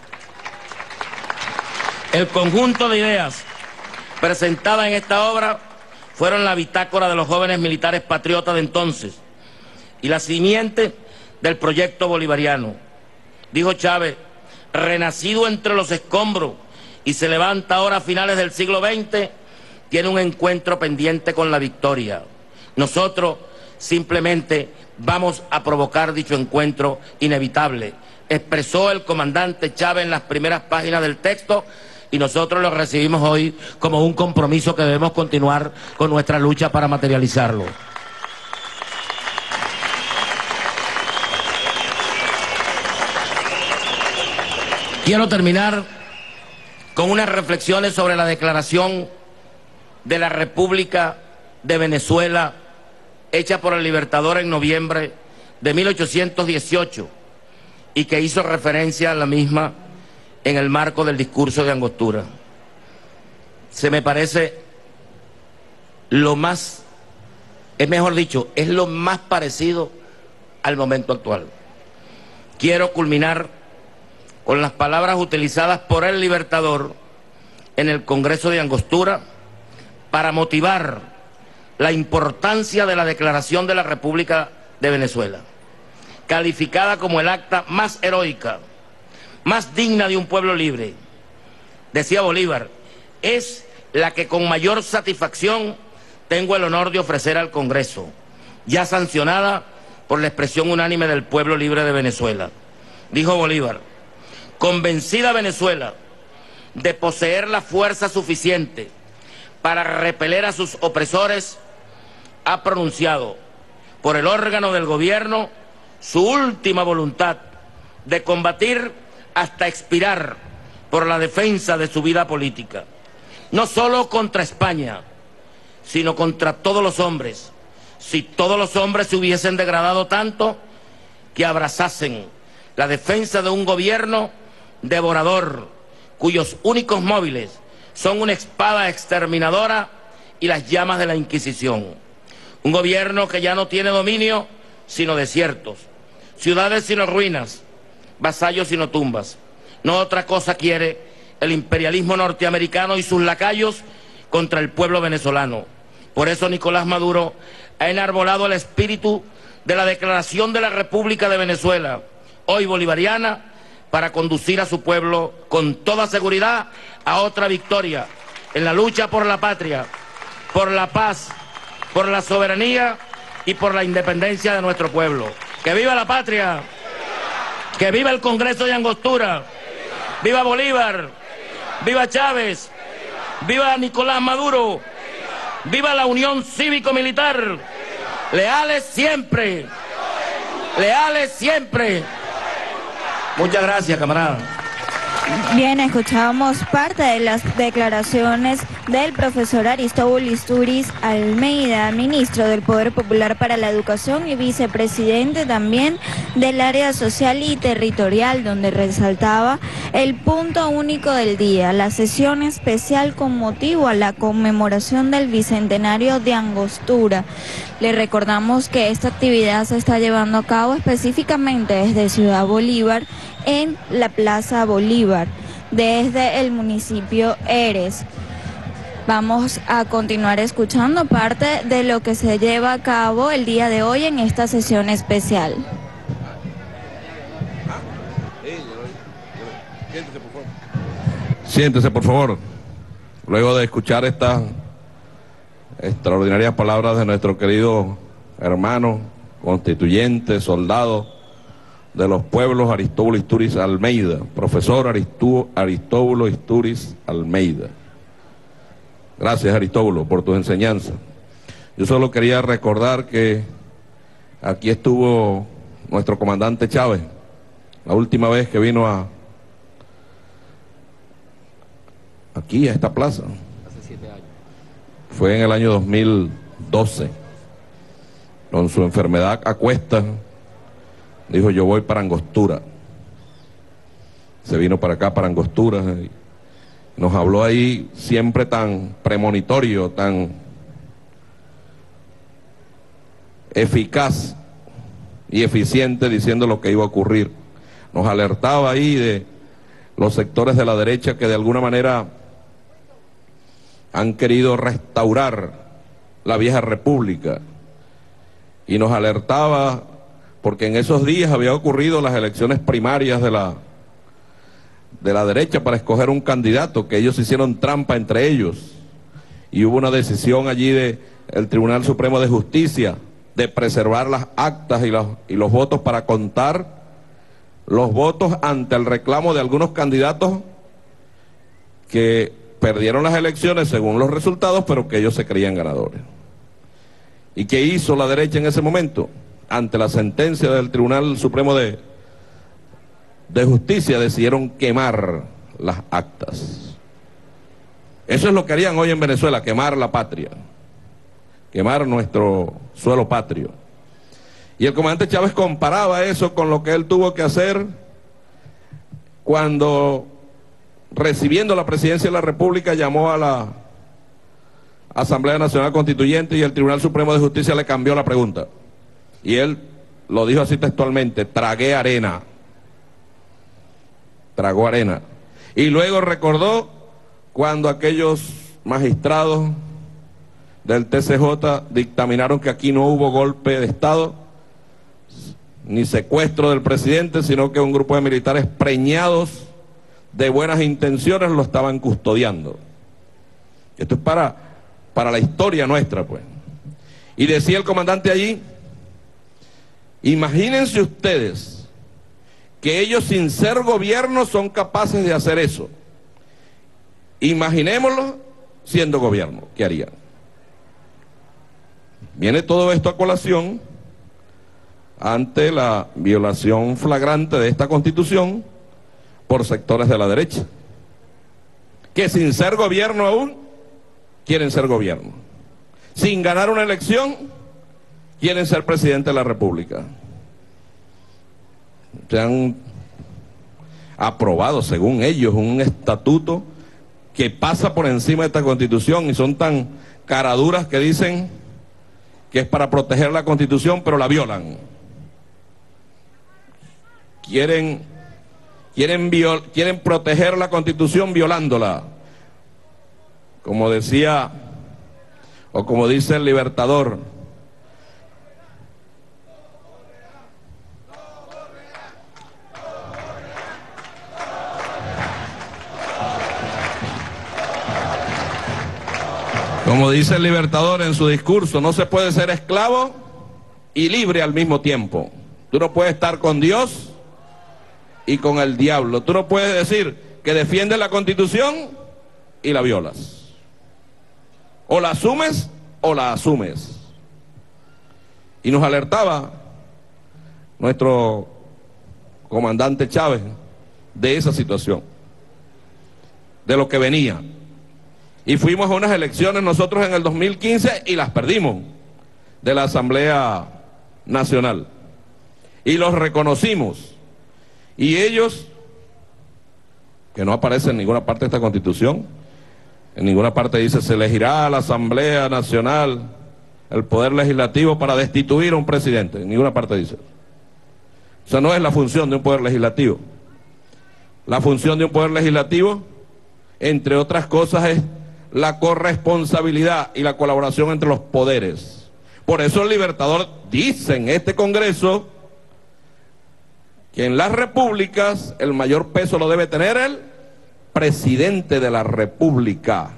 El conjunto de ideas presentadas en esta obra fueron la bitácora de los jóvenes militares patriotas de entonces y la simiente del proyecto bolivariano. Dijo Chávez: renacido entre los escombros y se levanta ahora a finales del siglo veinte, tiene un encuentro pendiente con la victoria. Nosotros simplemente vamos a provocar dicho encuentro inevitable, expresó el comandante Chávez en las primeras páginas del texto, y nosotros lo recibimos hoy como un compromiso que debemos continuar con nuestra lucha para materializarlo. Quiero terminar con unas reflexiones sobre la declaración de la República de Venezuela hecha por el Libertador en noviembre de mil ochocientos dieciocho y que hizo referencia a la misma en el marco del discurso de Angostura. Se me parece lo más, es mejor dicho, es lo más parecido al momento actual. Quiero culminar con las palabras utilizadas por el Libertador en el Congreso de Angostura para motivar la importancia de la Declaración de la República de Venezuela, calificada como el acta más heroica, más digna de un pueblo libre. Decía Bolívar: es la que con mayor satisfacción tengo el honor de ofrecer al Congreso, ya sancionada por la expresión unánime del pueblo libre de Venezuela. Dijo Bolívar: convencida Venezuela de poseer la fuerza suficiente para repeler a sus opresores, ha pronunciado por el órgano del gobierno su última voluntad de combatir hasta expirar por la defensa de su vida política, no solo contra España, sino contra todos los hombres, si todos los hombres se hubiesen degradado tanto que abrazasen la defensa de un gobierno devorador, cuyos únicos móviles son una espada exterminadora y las llamas de la Inquisición. Un gobierno que ya no tiene dominio, sino desiertos, ciudades sino ruinas, vasallos sino tumbas. No otra cosa quiere el imperialismo norteamericano y sus lacayos contra el pueblo venezolano. Por eso Nicolás Maduro ha enarbolado el espíritu de la Declaración de la República de Venezuela, hoy bolivariana, para conducir a su pueblo con toda seguridad a otra victoria en la lucha por la patria, por la paz, por la soberanía y por la independencia de nuestro pueblo. ¡Que viva la patria! ¡Que viva el Congreso de Angostura! ¡Viva Bolívar! ¡Viva Chávez! ¡Viva Nicolás Maduro! ¡Viva la Unión Cívico-Militar! ¡Leales siempre! ¡Leales siempre! Muchas gracias, camarada. Bien, escuchábamos parte de las declaraciones del profesor Aristóbulo Istúriz Almeida, ministro del Poder Popular para la Educación y vicepresidente también del área social y territorial, donde resaltaba el punto único del día, la sesión especial con motivo a la conmemoración del bicentenario de Angostura. Le recordamos que esta actividad se está llevando a cabo específicamente desde Ciudad Bolívar, en la Plaza Bolívar, desde el municipio Eres. Vamos a continuar escuchando parte de lo que se lleva a cabo el día de hoy en esta sesión especial. Siéntese, por favor. Luego de escuchar estas extraordinarias palabras de nuestro querido hermano, constituyente, soldado de los pueblos, Aristóbulo Istúriz Almeida, profesor Aristú, Aristóbulo Istúriz Almeida. Gracias, Aristóbulo, por tus enseñanzas. Yo solo quería recordar que aquí estuvo nuestro comandante Chávez, la última vez que vino a aquí, a esta plaza. Hace siete años. Fue en el año dos mil doce, con su enfermedad a cuestas. Dijo, yo voy para Angostura. Se vino para acá, para Angostura. Y nos habló ahí siempre tan premonitorio, tan eficaz y eficiente, diciendo lo que iba a ocurrir. Nos alertaba ahí de los sectores de la derecha que de alguna manera han querido restaurar la vieja república. Y nos alertaba porque en esos días había ocurrido las elecciones primarias de la, de la derecha para escoger un candidato, que ellos hicieron trampa entre ellos, y hubo una decisión allí del Tribunal Supremo de Justicia de preservar las actas y los, y los votos para contar los votos ante el reclamo de algunos candidatos que perdieron las elecciones según los resultados, pero que ellos se creían ganadores. ¿Y qué hizo la derecha en ese momento? Ante la sentencia del Tribunal Supremo de, de Justicia, decidieron quemar las actas. Eso es lo que harían hoy en Venezuela, quemar la patria, quemar nuestro suelo patrio. Y el comandante Chávez comparaba eso con lo que él tuvo que hacer cuando, recibiendo la presidencia de la República, llamó a la Asamblea Nacional Constituyente y el Tribunal Supremo de Justicia le cambió la pregunta. Y él lo dijo así textualmente: tragué arena. Tragó arena. Y luego recordó cuando aquellos magistrados del T C J dictaminaron que aquí no hubo golpe de Estado, ni secuestro del presidente, sino que un grupo de militares preñados de buenas intenciones lo estaban custodiando. Esto es para, para la historia nuestra, pues. Y decía el comandante allí: imagínense ustedes que ellos, sin ser gobierno, son capaces de hacer eso. Imaginémoslo siendo gobierno, ¿qué harían? Viene todo esto a colación ante la violación flagrante de esta Constitución por sectores de la derecha, que sin ser gobierno aún quieren ser gobierno, sin ganar una elección quieren ser presidente de la República. Se han aprobado, según ellos, un estatuto que pasa por encima de esta Constitución, y son tan caraduras que dicen que es para proteger la Constitución, pero la violan. Quieren, quieren, viol, quieren proteger la Constitución violándola. Como decía, o como dice el Libertador: Como dice el Libertador en su discurso, no se puede ser esclavo y libre al mismo tiempo. Tú no puedes estar con Dios y con el diablo. Tú no puedes decir que defiendes la Constitución y la violas. O la asumes o la asumes. Y nos alertaba nuestro comandante Chávez de esa situación, de lo que venía. Y fuimos a unas elecciones nosotros en el dos mil quince y las perdimos, de la Asamblea Nacional. Y los reconocimos. Y ellos, que no aparece en ninguna parte de esta Constitución, en ninguna parte dice se elegirá a la Asamblea Nacional el Poder Legislativo para destituir a un presidente. En ninguna parte dice. O sea, no es la función de un Poder Legislativo. La función de un Poder Legislativo, entre otras cosas, es la corresponsabilidad y la colaboración entre los poderes. Por eso el Libertador dice en este Congreso que en las repúblicas el mayor peso lo debe tener el presidente de la República.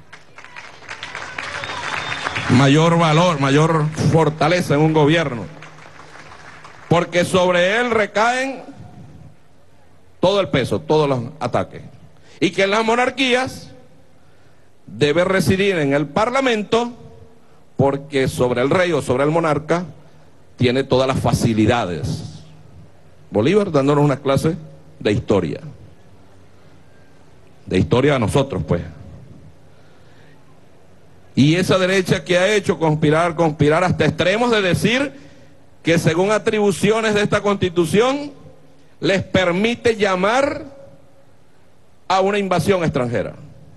Mayor valor, mayor fortaleza en un gobierno. Porque sobre él recaen todo el peso, todos los ataques. Y que en las monarquías debe residir en el Parlamento, porque sobre el rey o sobre el monarca tiene todas las facilidades. Bolívar dándonos una clase de historia. De historia a nosotros, pues. Y esa derecha que ha hecho conspirar, conspirar hasta extremos de decir que según atribuciones de esta Constitución les permite llamar a una invasión extranjera.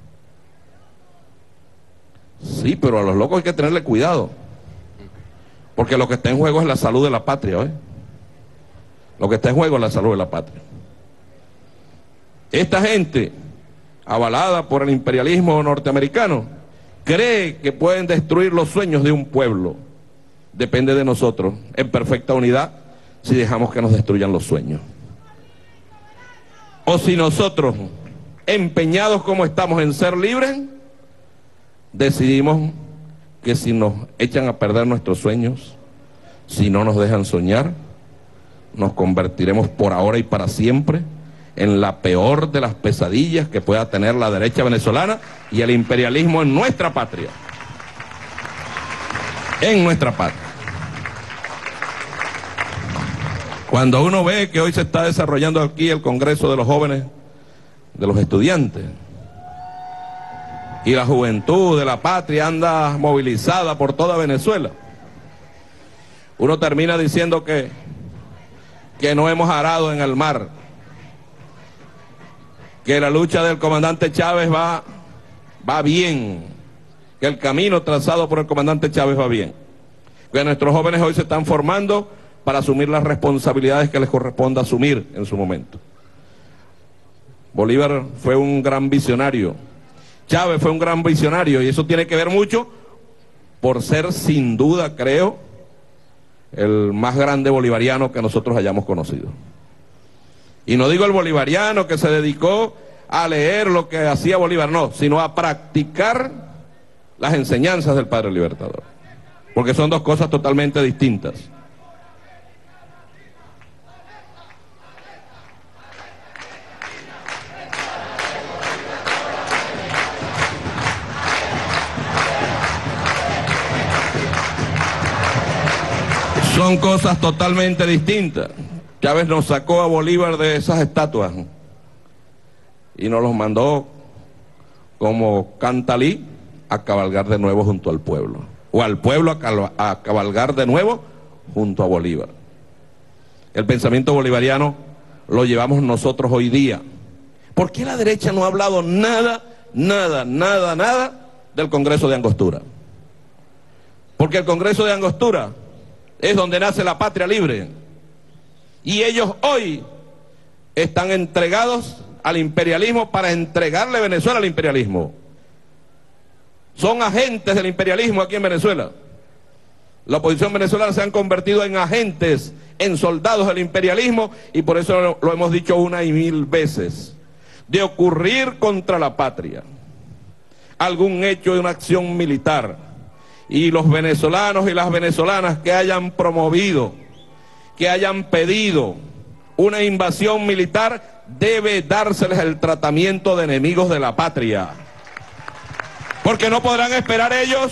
Sí, pero a los locos hay que tenerle cuidado, porque lo que está en juego es la salud de la patria, ¿eh? Lo que está en juego es la salud de la patria. Esta gente, avalada por el imperialismo norteamericano, cree que pueden destruir los sueños de un pueblo. Depende de nosotros, en perfecta unidad, si dejamos que nos destruyan los sueños. O si nosotros, empeñados como estamos en ser libres, decidimos que si nos echan a perder nuestros sueños, si no nos dejan soñar, nos convertiremos por ahora y para siempre en la peor de las pesadillas que pueda tener la derecha venezolana y el imperialismo en nuestra patria. En nuestra patria. Cuando uno ve que hoy se está desarrollando aquí el Congreso de los Jóvenes, de los Estudiantes, y la juventud de la patria anda movilizada por toda Venezuela, uno termina diciendo que, que no hemos arado en el mar, que la lucha del comandante Chávez va, va bien, que el camino trazado por el comandante Chávez va bien, que nuestros jóvenes hoy se están formando para asumir las responsabilidades que les corresponda asumir en su momento. Bolívar fue un gran visionario, Chávez fue un gran visionario, y eso tiene que ver mucho por ser, sin duda, creo, el más grande bolivariano que nosotros hayamos conocido. Y no digo el bolivariano que se dedicó a leer lo que hacía Bolívar, no, sino a practicar las enseñanzas del Padre Libertador, porque son dos cosas totalmente distintas. Son cosas totalmente distintas. Chávez nos sacó a Bolívar de esas estatuas y nos los mandó como Cantalí a cabalgar de nuevo junto al pueblo, o al pueblo a, a cabalgar de nuevo junto a Bolívar. El pensamiento bolivariano lo llevamos nosotros hoy día. ¿Por qué la derecha no ha hablado nada, nada, nada, nada del Congreso de Angostura? Porque el Congreso de Angostura es donde nace la patria libre. Y ellos hoy están entregados al imperialismo para entregarle Venezuela al imperialismo. Son agentes del imperialismo aquí en Venezuela. La oposición venezolana se han convertido en agentes, en soldados del imperialismo, y por eso lo, lo hemos dicho una y mil veces. De ocurrir contra la patria, algún hecho de una acción militar. Y los venezolanos y las venezolanas que hayan promovido, que hayan pedido una invasión militar, debe dárseles el tratamiento de enemigos de la patria. Porque no podrán esperar ellos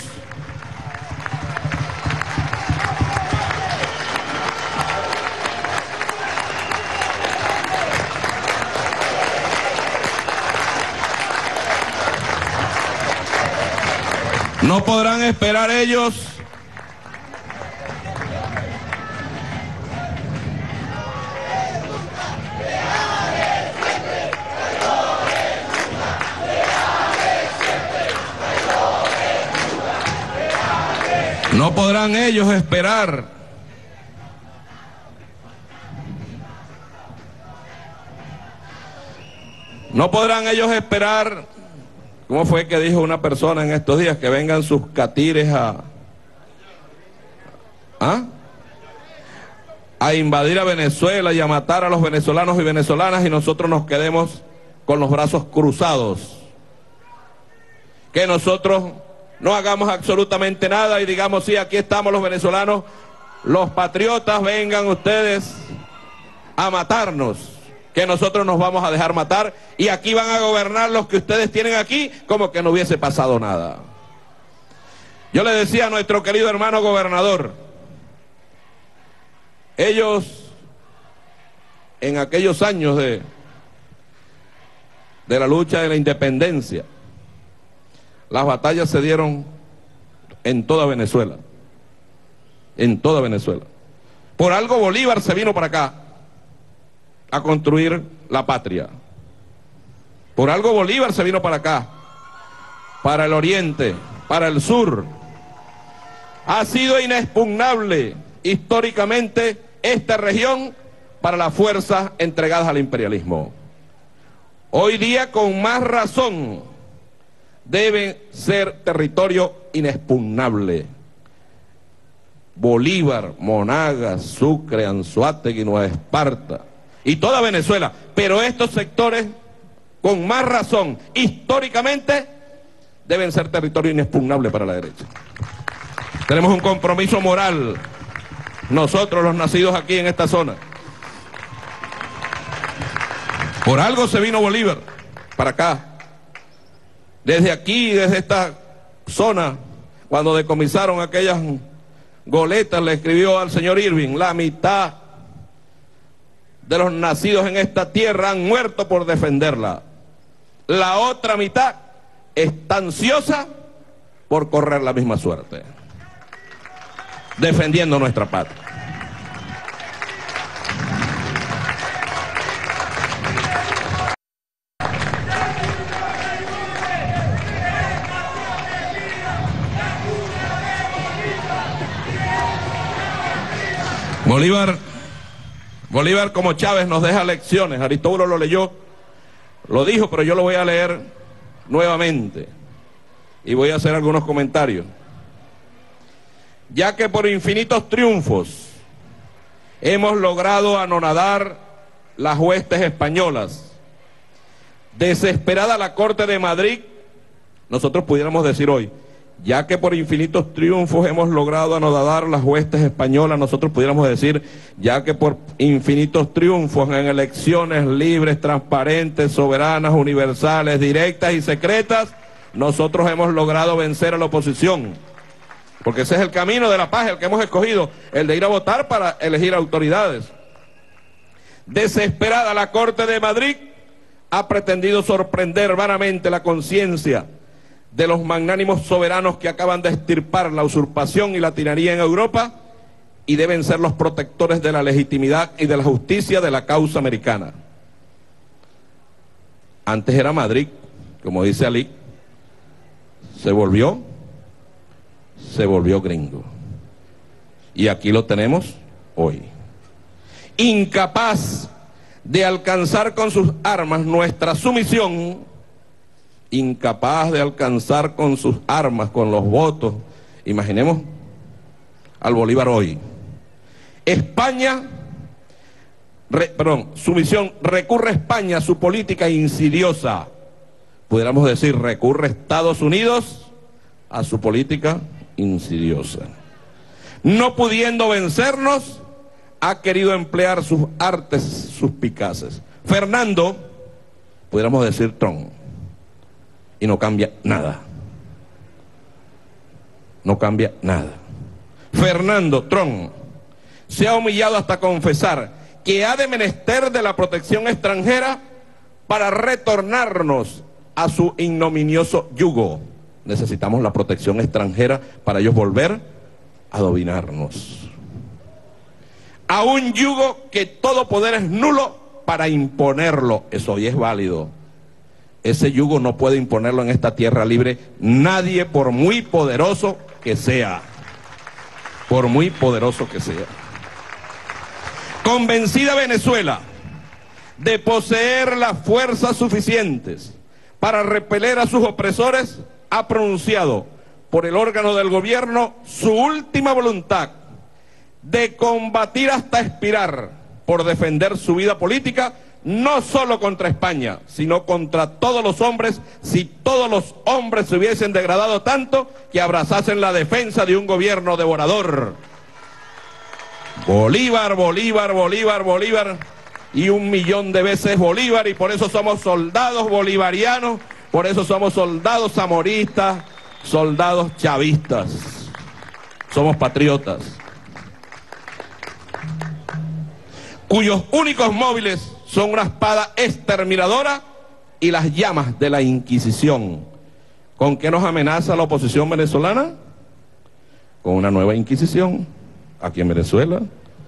No podrán esperar ellos No podrán ellos esperar No podrán ellos esperar ¿Cómo fue que dijo una persona en estos días? Que vengan sus catires a... ¿Ah? a invadir a Venezuela y a matar a los venezolanos y venezolanas y nosotros nos quedemos con los brazos cruzados. Que nosotros no hagamos absolutamente nada y digamos, sí, aquí estamos los venezolanos, los patriotas, vengan ustedes a matarnos. Que nosotros nos vamos a dejar matar y aquí van a gobernar los que ustedes tienen aquí como que no hubiese pasado nada. Yo le decía a nuestro querido hermano gobernador, ellos en aquellos años de, de la lucha de la independencia, las batallas se dieron en toda Venezuela, en toda Venezuela. Por algo Bolívar se vino para acá a construir la patria. Por algo Bolívar se vino para acá, para el oriente, para el sur. Ha sido inexpugnable históricamente esta región para las fuerzas entregadas al imperialismo. Hoy día con más razón debe ser territorio inexpugnable. Bolívar, Monagas, Sucre, Anzoátegui, Nueva Esparta y toda Venezuela, pero estos sectores, con más razón, históricamente, deben ser territorio inexpugnable para la derecha. Tenemos un compromiso moral, nosotros los nacidos aquí en esta zona. Por algo se vino Bolívar para acá. Desde aquí, desde esta zona, cuando decomisaron aquellas goletas, le escribió al señor Irving, la mitad de los nacidos en esta tierra han muerto por defenderla. La otra mitad está ansiosa por correr la misma suerte, defendiendo nuestra patria. Bolívar Bolívar como Chávez nos deja lecciones. Aristóbulo lo leyó, lo dijo, pero yo lo voy a leer nuevamente y voy a hacer algunos comentarios. Ya que por infinitos triunfos hemos logrado anonadar las huestes españolas, desesperada la Corte de Madrid, nosotros pudiéramos decir hoy, ya que por infinitos triunfos hemos logrado anodar las huestes españolas, nosotros pudiéramos decir, ya que por infinitos triunfos en elecciones libres, transparentes, soberanas, universales, directas y secretas, nosotros hemos logrado vencer a la oposición. Porque ese es el camino de la paz, el que hemos escogido, el de ir a votar para elegir autoridades. Desesperada la Corte de Madrid ha pretendido sorprender vanamente la conciencia de los magnánimos soberanos que acaban de extirpar la usurpación y la tiranía en Europa y deben ser los protectores de la legitimidad y de la justicia de la causa americana. Antes era Madrid, como dice Ali, se volvió, se volvió gringo. Y aquí lo tenemos hoy. Incapaz de alcanzar con sus armas nuestra sumisión, incapaz de alcanzar con sus armas, con los votos. Imaginemos al Bolívar hoy. España, re, perdón, su misión, recurre a España a su política insidiosa pudiéramos decir, recurre Estados Unidos a su política insidiosa. No pudiendo vencernos, ha querido emplear sus artes suspicaces. Fernando, pudiéramos decir Trump, y no cambia nada. No cambia nada. Fernando Trump se ha humillado hasta confesar que ha de menester de la protección extranjera para retornarnos a su ignominioso yugo. Necesitamos la protección extranjera para ellos volver a dominarnos. A un yugo que todo poder es nulo para imponerlo. Eso hoy es válido. Ese yugo no puede imponerlo en esta tierra libre nadie, por muy poderoso que sea. Por muy poderoso que sea. Convencida Venezuela de poseer las fuerzas suficientes para repeler a sus opresores, ha pronunciado por el órgano del gobierno su última voluntad de combatir hasta expirar por defender su vida política, no solo contra España, sino contra todos los hombres, si todos los hombres se hubiesen degradado tanto que abrazasen la defensa de un gobierno devorador. Bolívar, Bolívar, Bolívar, Bolívar, y un millón de veces Bolívar, y por eso somos soldados bolivarianos, por eso somos soldados zamoristas, soldados chavistas, somos patriotas, cuyos únicos móviles son una espada exterminadora y las llamas de la Inquisición. ¿Con qué nos amenaza la oposición venezolana? Con una nueva Inquisición aquí en Venezuela.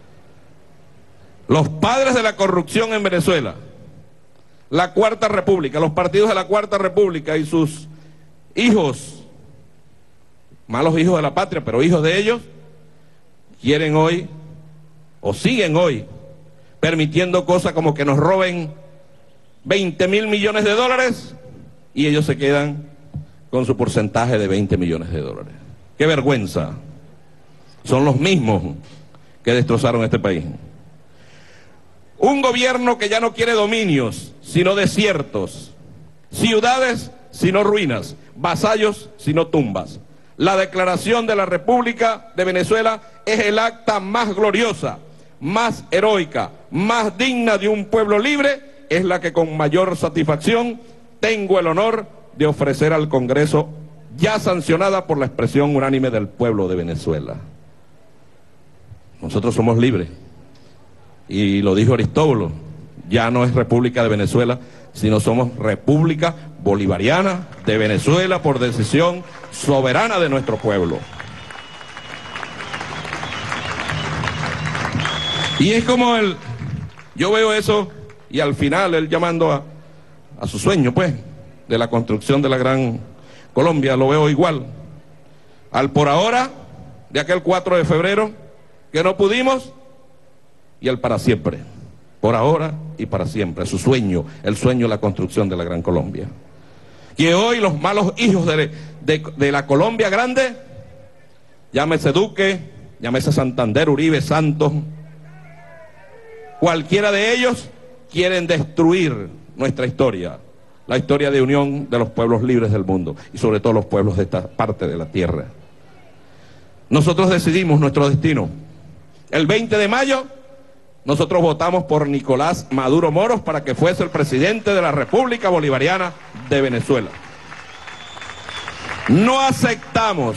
Los padres de la corrupción en Venezuela, la Cuarta República, los partidos de la Cuarta República y sus hijos, malos hijos de la patria, pero hijos de ellos, quieren hoy, o siguen hoy, permitiendo cosas como que nos roben veinte mil millones de dólares y ellos se quedan con su porcentaje de veinte millones de dólares. ¡Qué vergüenza! Son los mismos que destrozaron este país. Un gobierno que ya no quiere dominios, sino desiertos, ciudades, sino ruinas, vasallos, sino tumbas. La declaración de la República de Venezuela es el acta más gloriosa, más heroica, más digna de un pueblo libre, es la que con mayor satisfacción tengo el honor de ofrecer al Congreso, ya sancionada por la expresión unánime del pueblo de Venezuela. Nosotros somos libres, y lo dijo Aristóbulo, ya no es República de Venezuela, sino somos República Bolivariana de Venezuela por decisión soberana de nuestro pueblo. Y es como el, yo veo eso, y al final él llamando a, a su sueño, pues, de la construcción de la Gran Colombia, lo veo igual. Al por ahora, de aquel cuatro de febrero, que no pudimos, y el para siempre. Por ahora y para siempre. Su sueño, el sueño de la construcción de la Gran Colombia. Que hoy los malos hijos de, de, de la Colombia grande, llámese Duque, llámese Santander, Uribe, Santos, cualquiera de ellos quieren destruir nuestra historia, la historia de unión de los pueblos libres del mundo y sobre todo los pueblos de esta parte de la tierra. Nosotros decidimos nuestro destino. El veinte de mayo nosotros votamos por Nicolás Maduro Moros para que fuese el presidente de la República Bolivariana de Venezuela. No aceptamos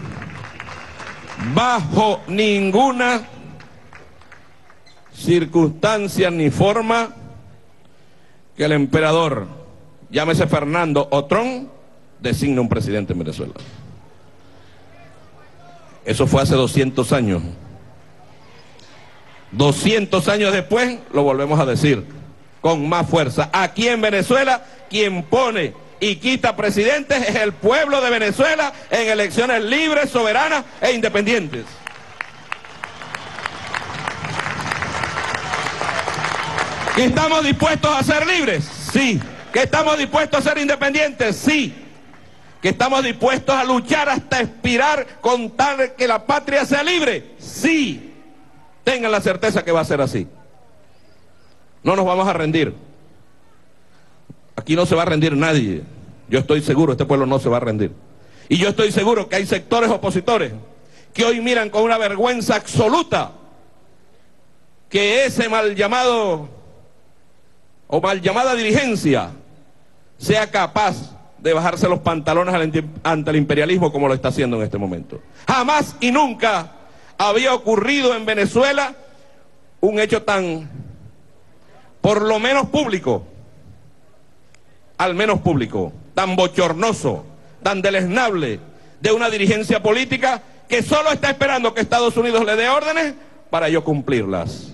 bajo ninguna circunstancia ni forma que el emperador, llámese Fernando o Trump, designe un presidente en Venezuela. Eso fue hace doscientos años. doscientos años después lo volvemos a decir con más fuerza. Aquí en Venezuela quien pone y quita presidentes es el pueblo de Venezuela en elecciones libres, soberanas e independientes. ¿Que estamos dispuestos a ser libres? Sí. ¿Que estamos dispuestos a ser independientes? Sí. ¿Que estamos dispuestos a luchar hasta expirar con tal que la patria sea libre? Sí. Tengan la certeza que va a ser así. No nos vamos a rendir. Aquí no se va a rendir nadie. Yo estoy seguro, este pueblo no se va a rendir. Y yo estoy seguro que hay sectores opositores que hoy miran con una vergüenza absoluta que ese mal llamado o mal llamada dirigencia sea capaz de bajarse los pantalones ante el imperialismo como lo está haciendo en este momento. Jamás y nunca había ocurrido en Venezuela un hecho tan, por lo menos público, al menos público, tan bochornoso, tan deleznable, de una dirigencia política que solo está esperando que Estados Unidos le dé órdenes para ello cumplirlas.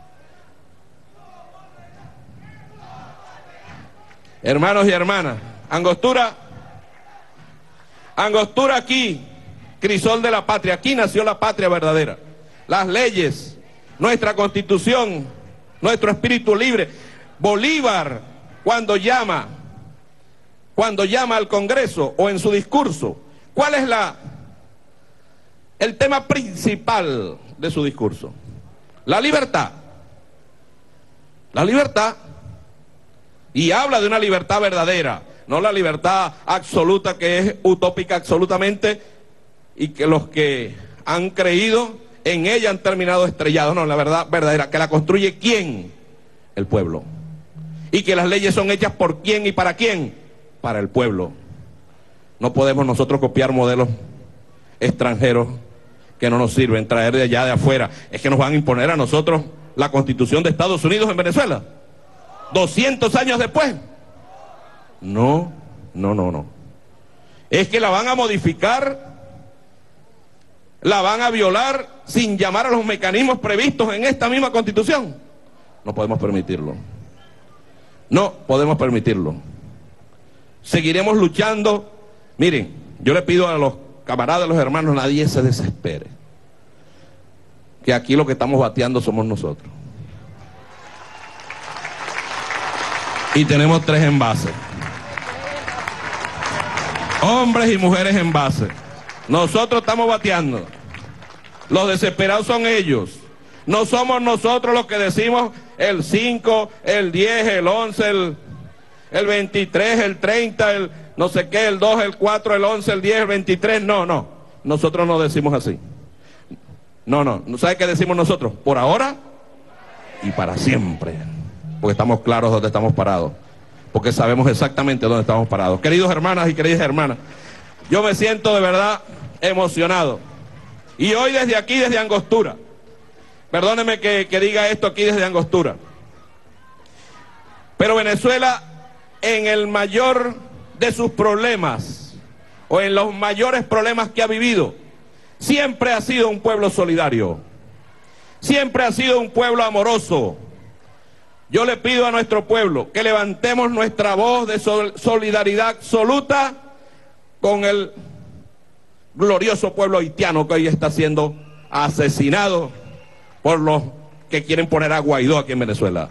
Hermanos y hermanas, Angostura, Angostura aquí, crisol de la patria, aquí nació la patria verdadera. Las leyes, nuestra constitución, nuestro espíritu libre. Bolívar, cuando llama, cuando llama al Congreso o en su discurso, ¿cuál es la, el tema principal de su discurso? La libertad. La libertad. Y habla de una libertad verdadera, no la libertad absoluta que es utópica absolutamente y que los que han creído en ella han terminado estrellados. No, la verdad verdadera, que la construye ¿quién? El pueblo. Y que las leyes son hechas por quién y para quién, para el pueblo. No podemos nosotros copiar modelos extranjeros que no nos sirven, traer de allá de afuera. Es que nos van a imponer a nosotros la Constitución de Estados Unidos en Venezuela. doscientos años después. No, no, no, no. Es que la van a modificar, la van a violar sin llamar a los mecanismos previstos en esta misma Constitución. No podemos permitirlo. No podemos permitirlo. Seguiremos luchando. Miren, yo le pido a los camaradas, a los hermanos, nadie se desespere. Que aquí lo que estamos bateando somos nosotros. Y tenemos tres envases. Hombres y mujeres en base. Nosotros estamos bateando. Los desesperados son ellos. No somos nosotros los que decimos el cinco, el diez, el once, el, el veintitrés, el treinta, el no sé qué, el dos, el cuatro, el once, el diez, el veintitrés. No, no. Nosotros no decimos así. No, no. ¿Sabe qué decimos nosotros? Por ahora y para siempre. Porque estamos claros dónde estamos parados. Porque sabemos exactamente dónde estamos parados. Queridos hermanas y queridas hermanas, yo me siento de verdad emocionado. Y hoy desde aquí, desde Angostura, perdónenme que, que diga esto aquí desde Angostura, pero Venezuela, en el mayor de sus problemas, o en los mayores problemas que ha vivido, siempre ha sido un pueblo solidario, siempre ha sido un pueblo amoroso. Yo le pido a nuestro pueblo que levantemos nuestra voz de solidaridad absoluta con el glorioso pueblo haitiano que hoy está siendo asesinado por los que quieren poner a Guaidó aquí en Venezuela.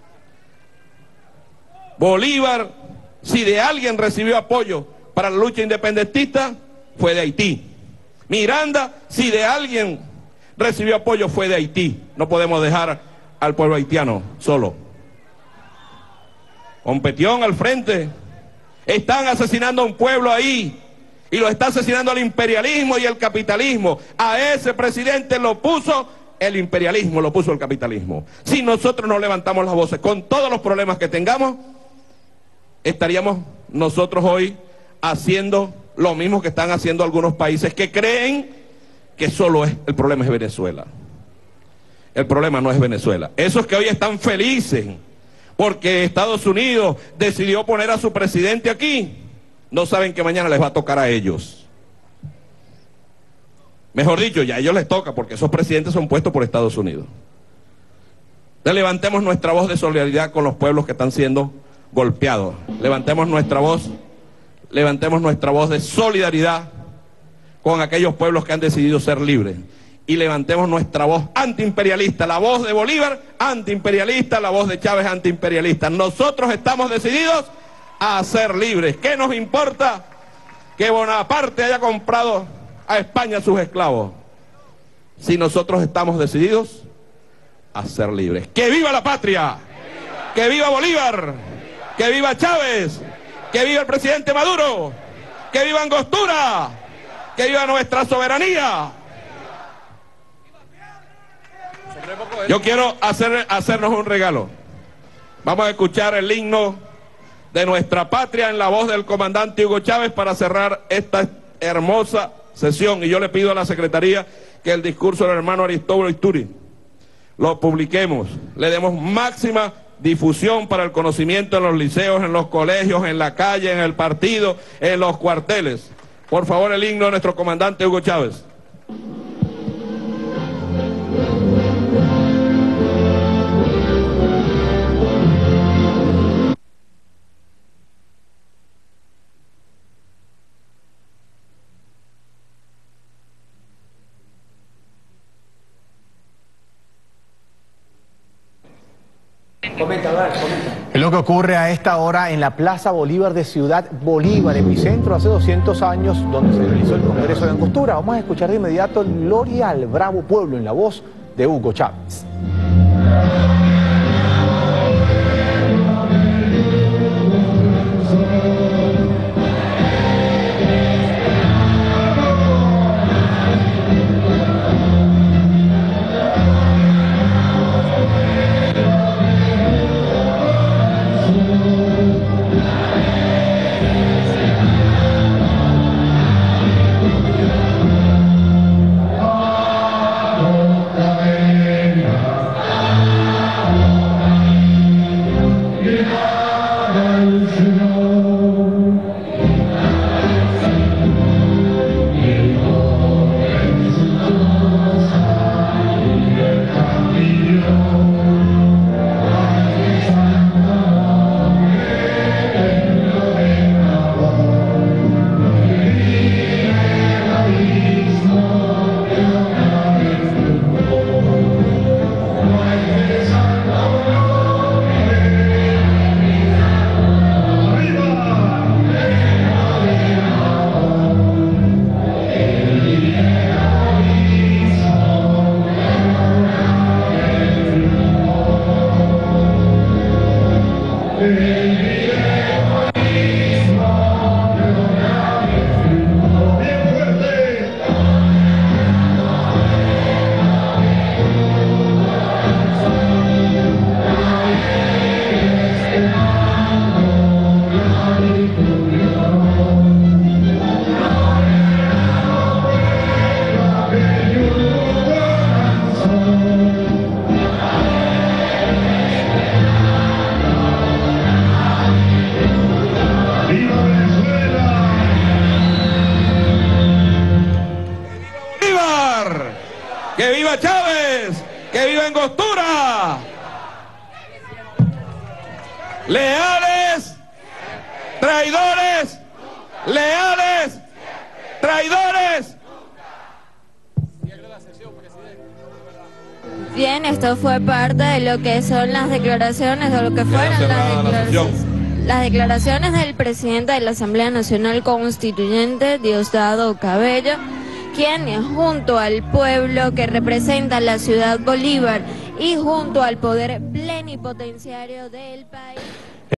Bolívar, si de alguien recibió apoyo para la lucha independentista, fue de Haití. Miranda, si de alguien recibió apoyo, fue de Haití. No podemos dejar al pueblo haitiano solo. Con Petión al frente, están asesinando a un pueblo ahí, y lo está asesinando el imperialismo y el capitalismo. A ese presidente lo puso el imperialismo, lo puso el capitalismo. Si nosotros no levantamos las voces con todos los problemas que tengamos, estaríamos nosotros hoy haciendo lo mismo que están haciendo algunos países que creen que solo es, el problema es Venezuela. El problema no es Venezuela. Esos que hoy están felices porque Estados Unidos decidió poner a su presidente aquí, no saben que mañana les va a tocar a ellos. Mejor dicho, ya a ellos les toca, porque esos presidentes son puestos por Estados Unidos. Entonces, levantemos nuestra voz de solidaridad con los pueblos que están siendo golpeados. Levantemos nuestra voz, levantemos nuestra voz de solidaridad con aquellos pueblos que han decidido ser libres. Y levantemos nuestra voz antiimperialista, la voz de Bolívar antiimperialista, la voz de Chávez antiimperialista. Nosotros estamos decididos a ser libres. ¿Qué nos importa que Bonaparte haya comprado a España sus esclavos? Si nosotros estamos decididos a ser libres. ¡Que viva la patria! ¡Que viva, ¡Que viva Bolívar! ¡Que viva, ¡Que viva Chávez! ¡Que viva el presidente Maduro! ¡Que viva Angostura! ¡Que viva nuestra soberanía! Yo quiero hacer, hacernos un regalo. Vamos a escuchar el himno de nuestra patria en la voz del comandante Hugo Chávez para cerrar esta hermosa sesión. Y yo le pido a la Secretaría que el discurso del hermano Aristóbulo Istúriz lo publiquemos, le demos máxima difusión para el conocimiento en los liceos, en los colegios, en la calle, en el partido, en los cuarteles. Por favor, el himno de nuestro comandante Hugo Chávez. Comenta, comenta. Es lo que ocurre a esta hora en la Plaza Bolívar de Ciudad Bolívar, epicentro hace doscientos años, donde se realizó el Congreso de Angostura. Vamos a escuchar de inmediato Gloria al Bravo Pueblo en la voz de Hugo Chávez. ¡Que viva Chávez! ¡Que viva Angostura! ¡Leales! ¡Traidores! ¡Leales! ¡Traidores! Bien, esto fue parte de lo que son las declaraciones, de lo que fueron las declaraciones, las declaraciones del presidente de la Asamblea Nacional Constituyente, Diosdado Cabello, quien junto al pueblo que representa la ciudad Bolívar y junto al poder plenipotenciario del país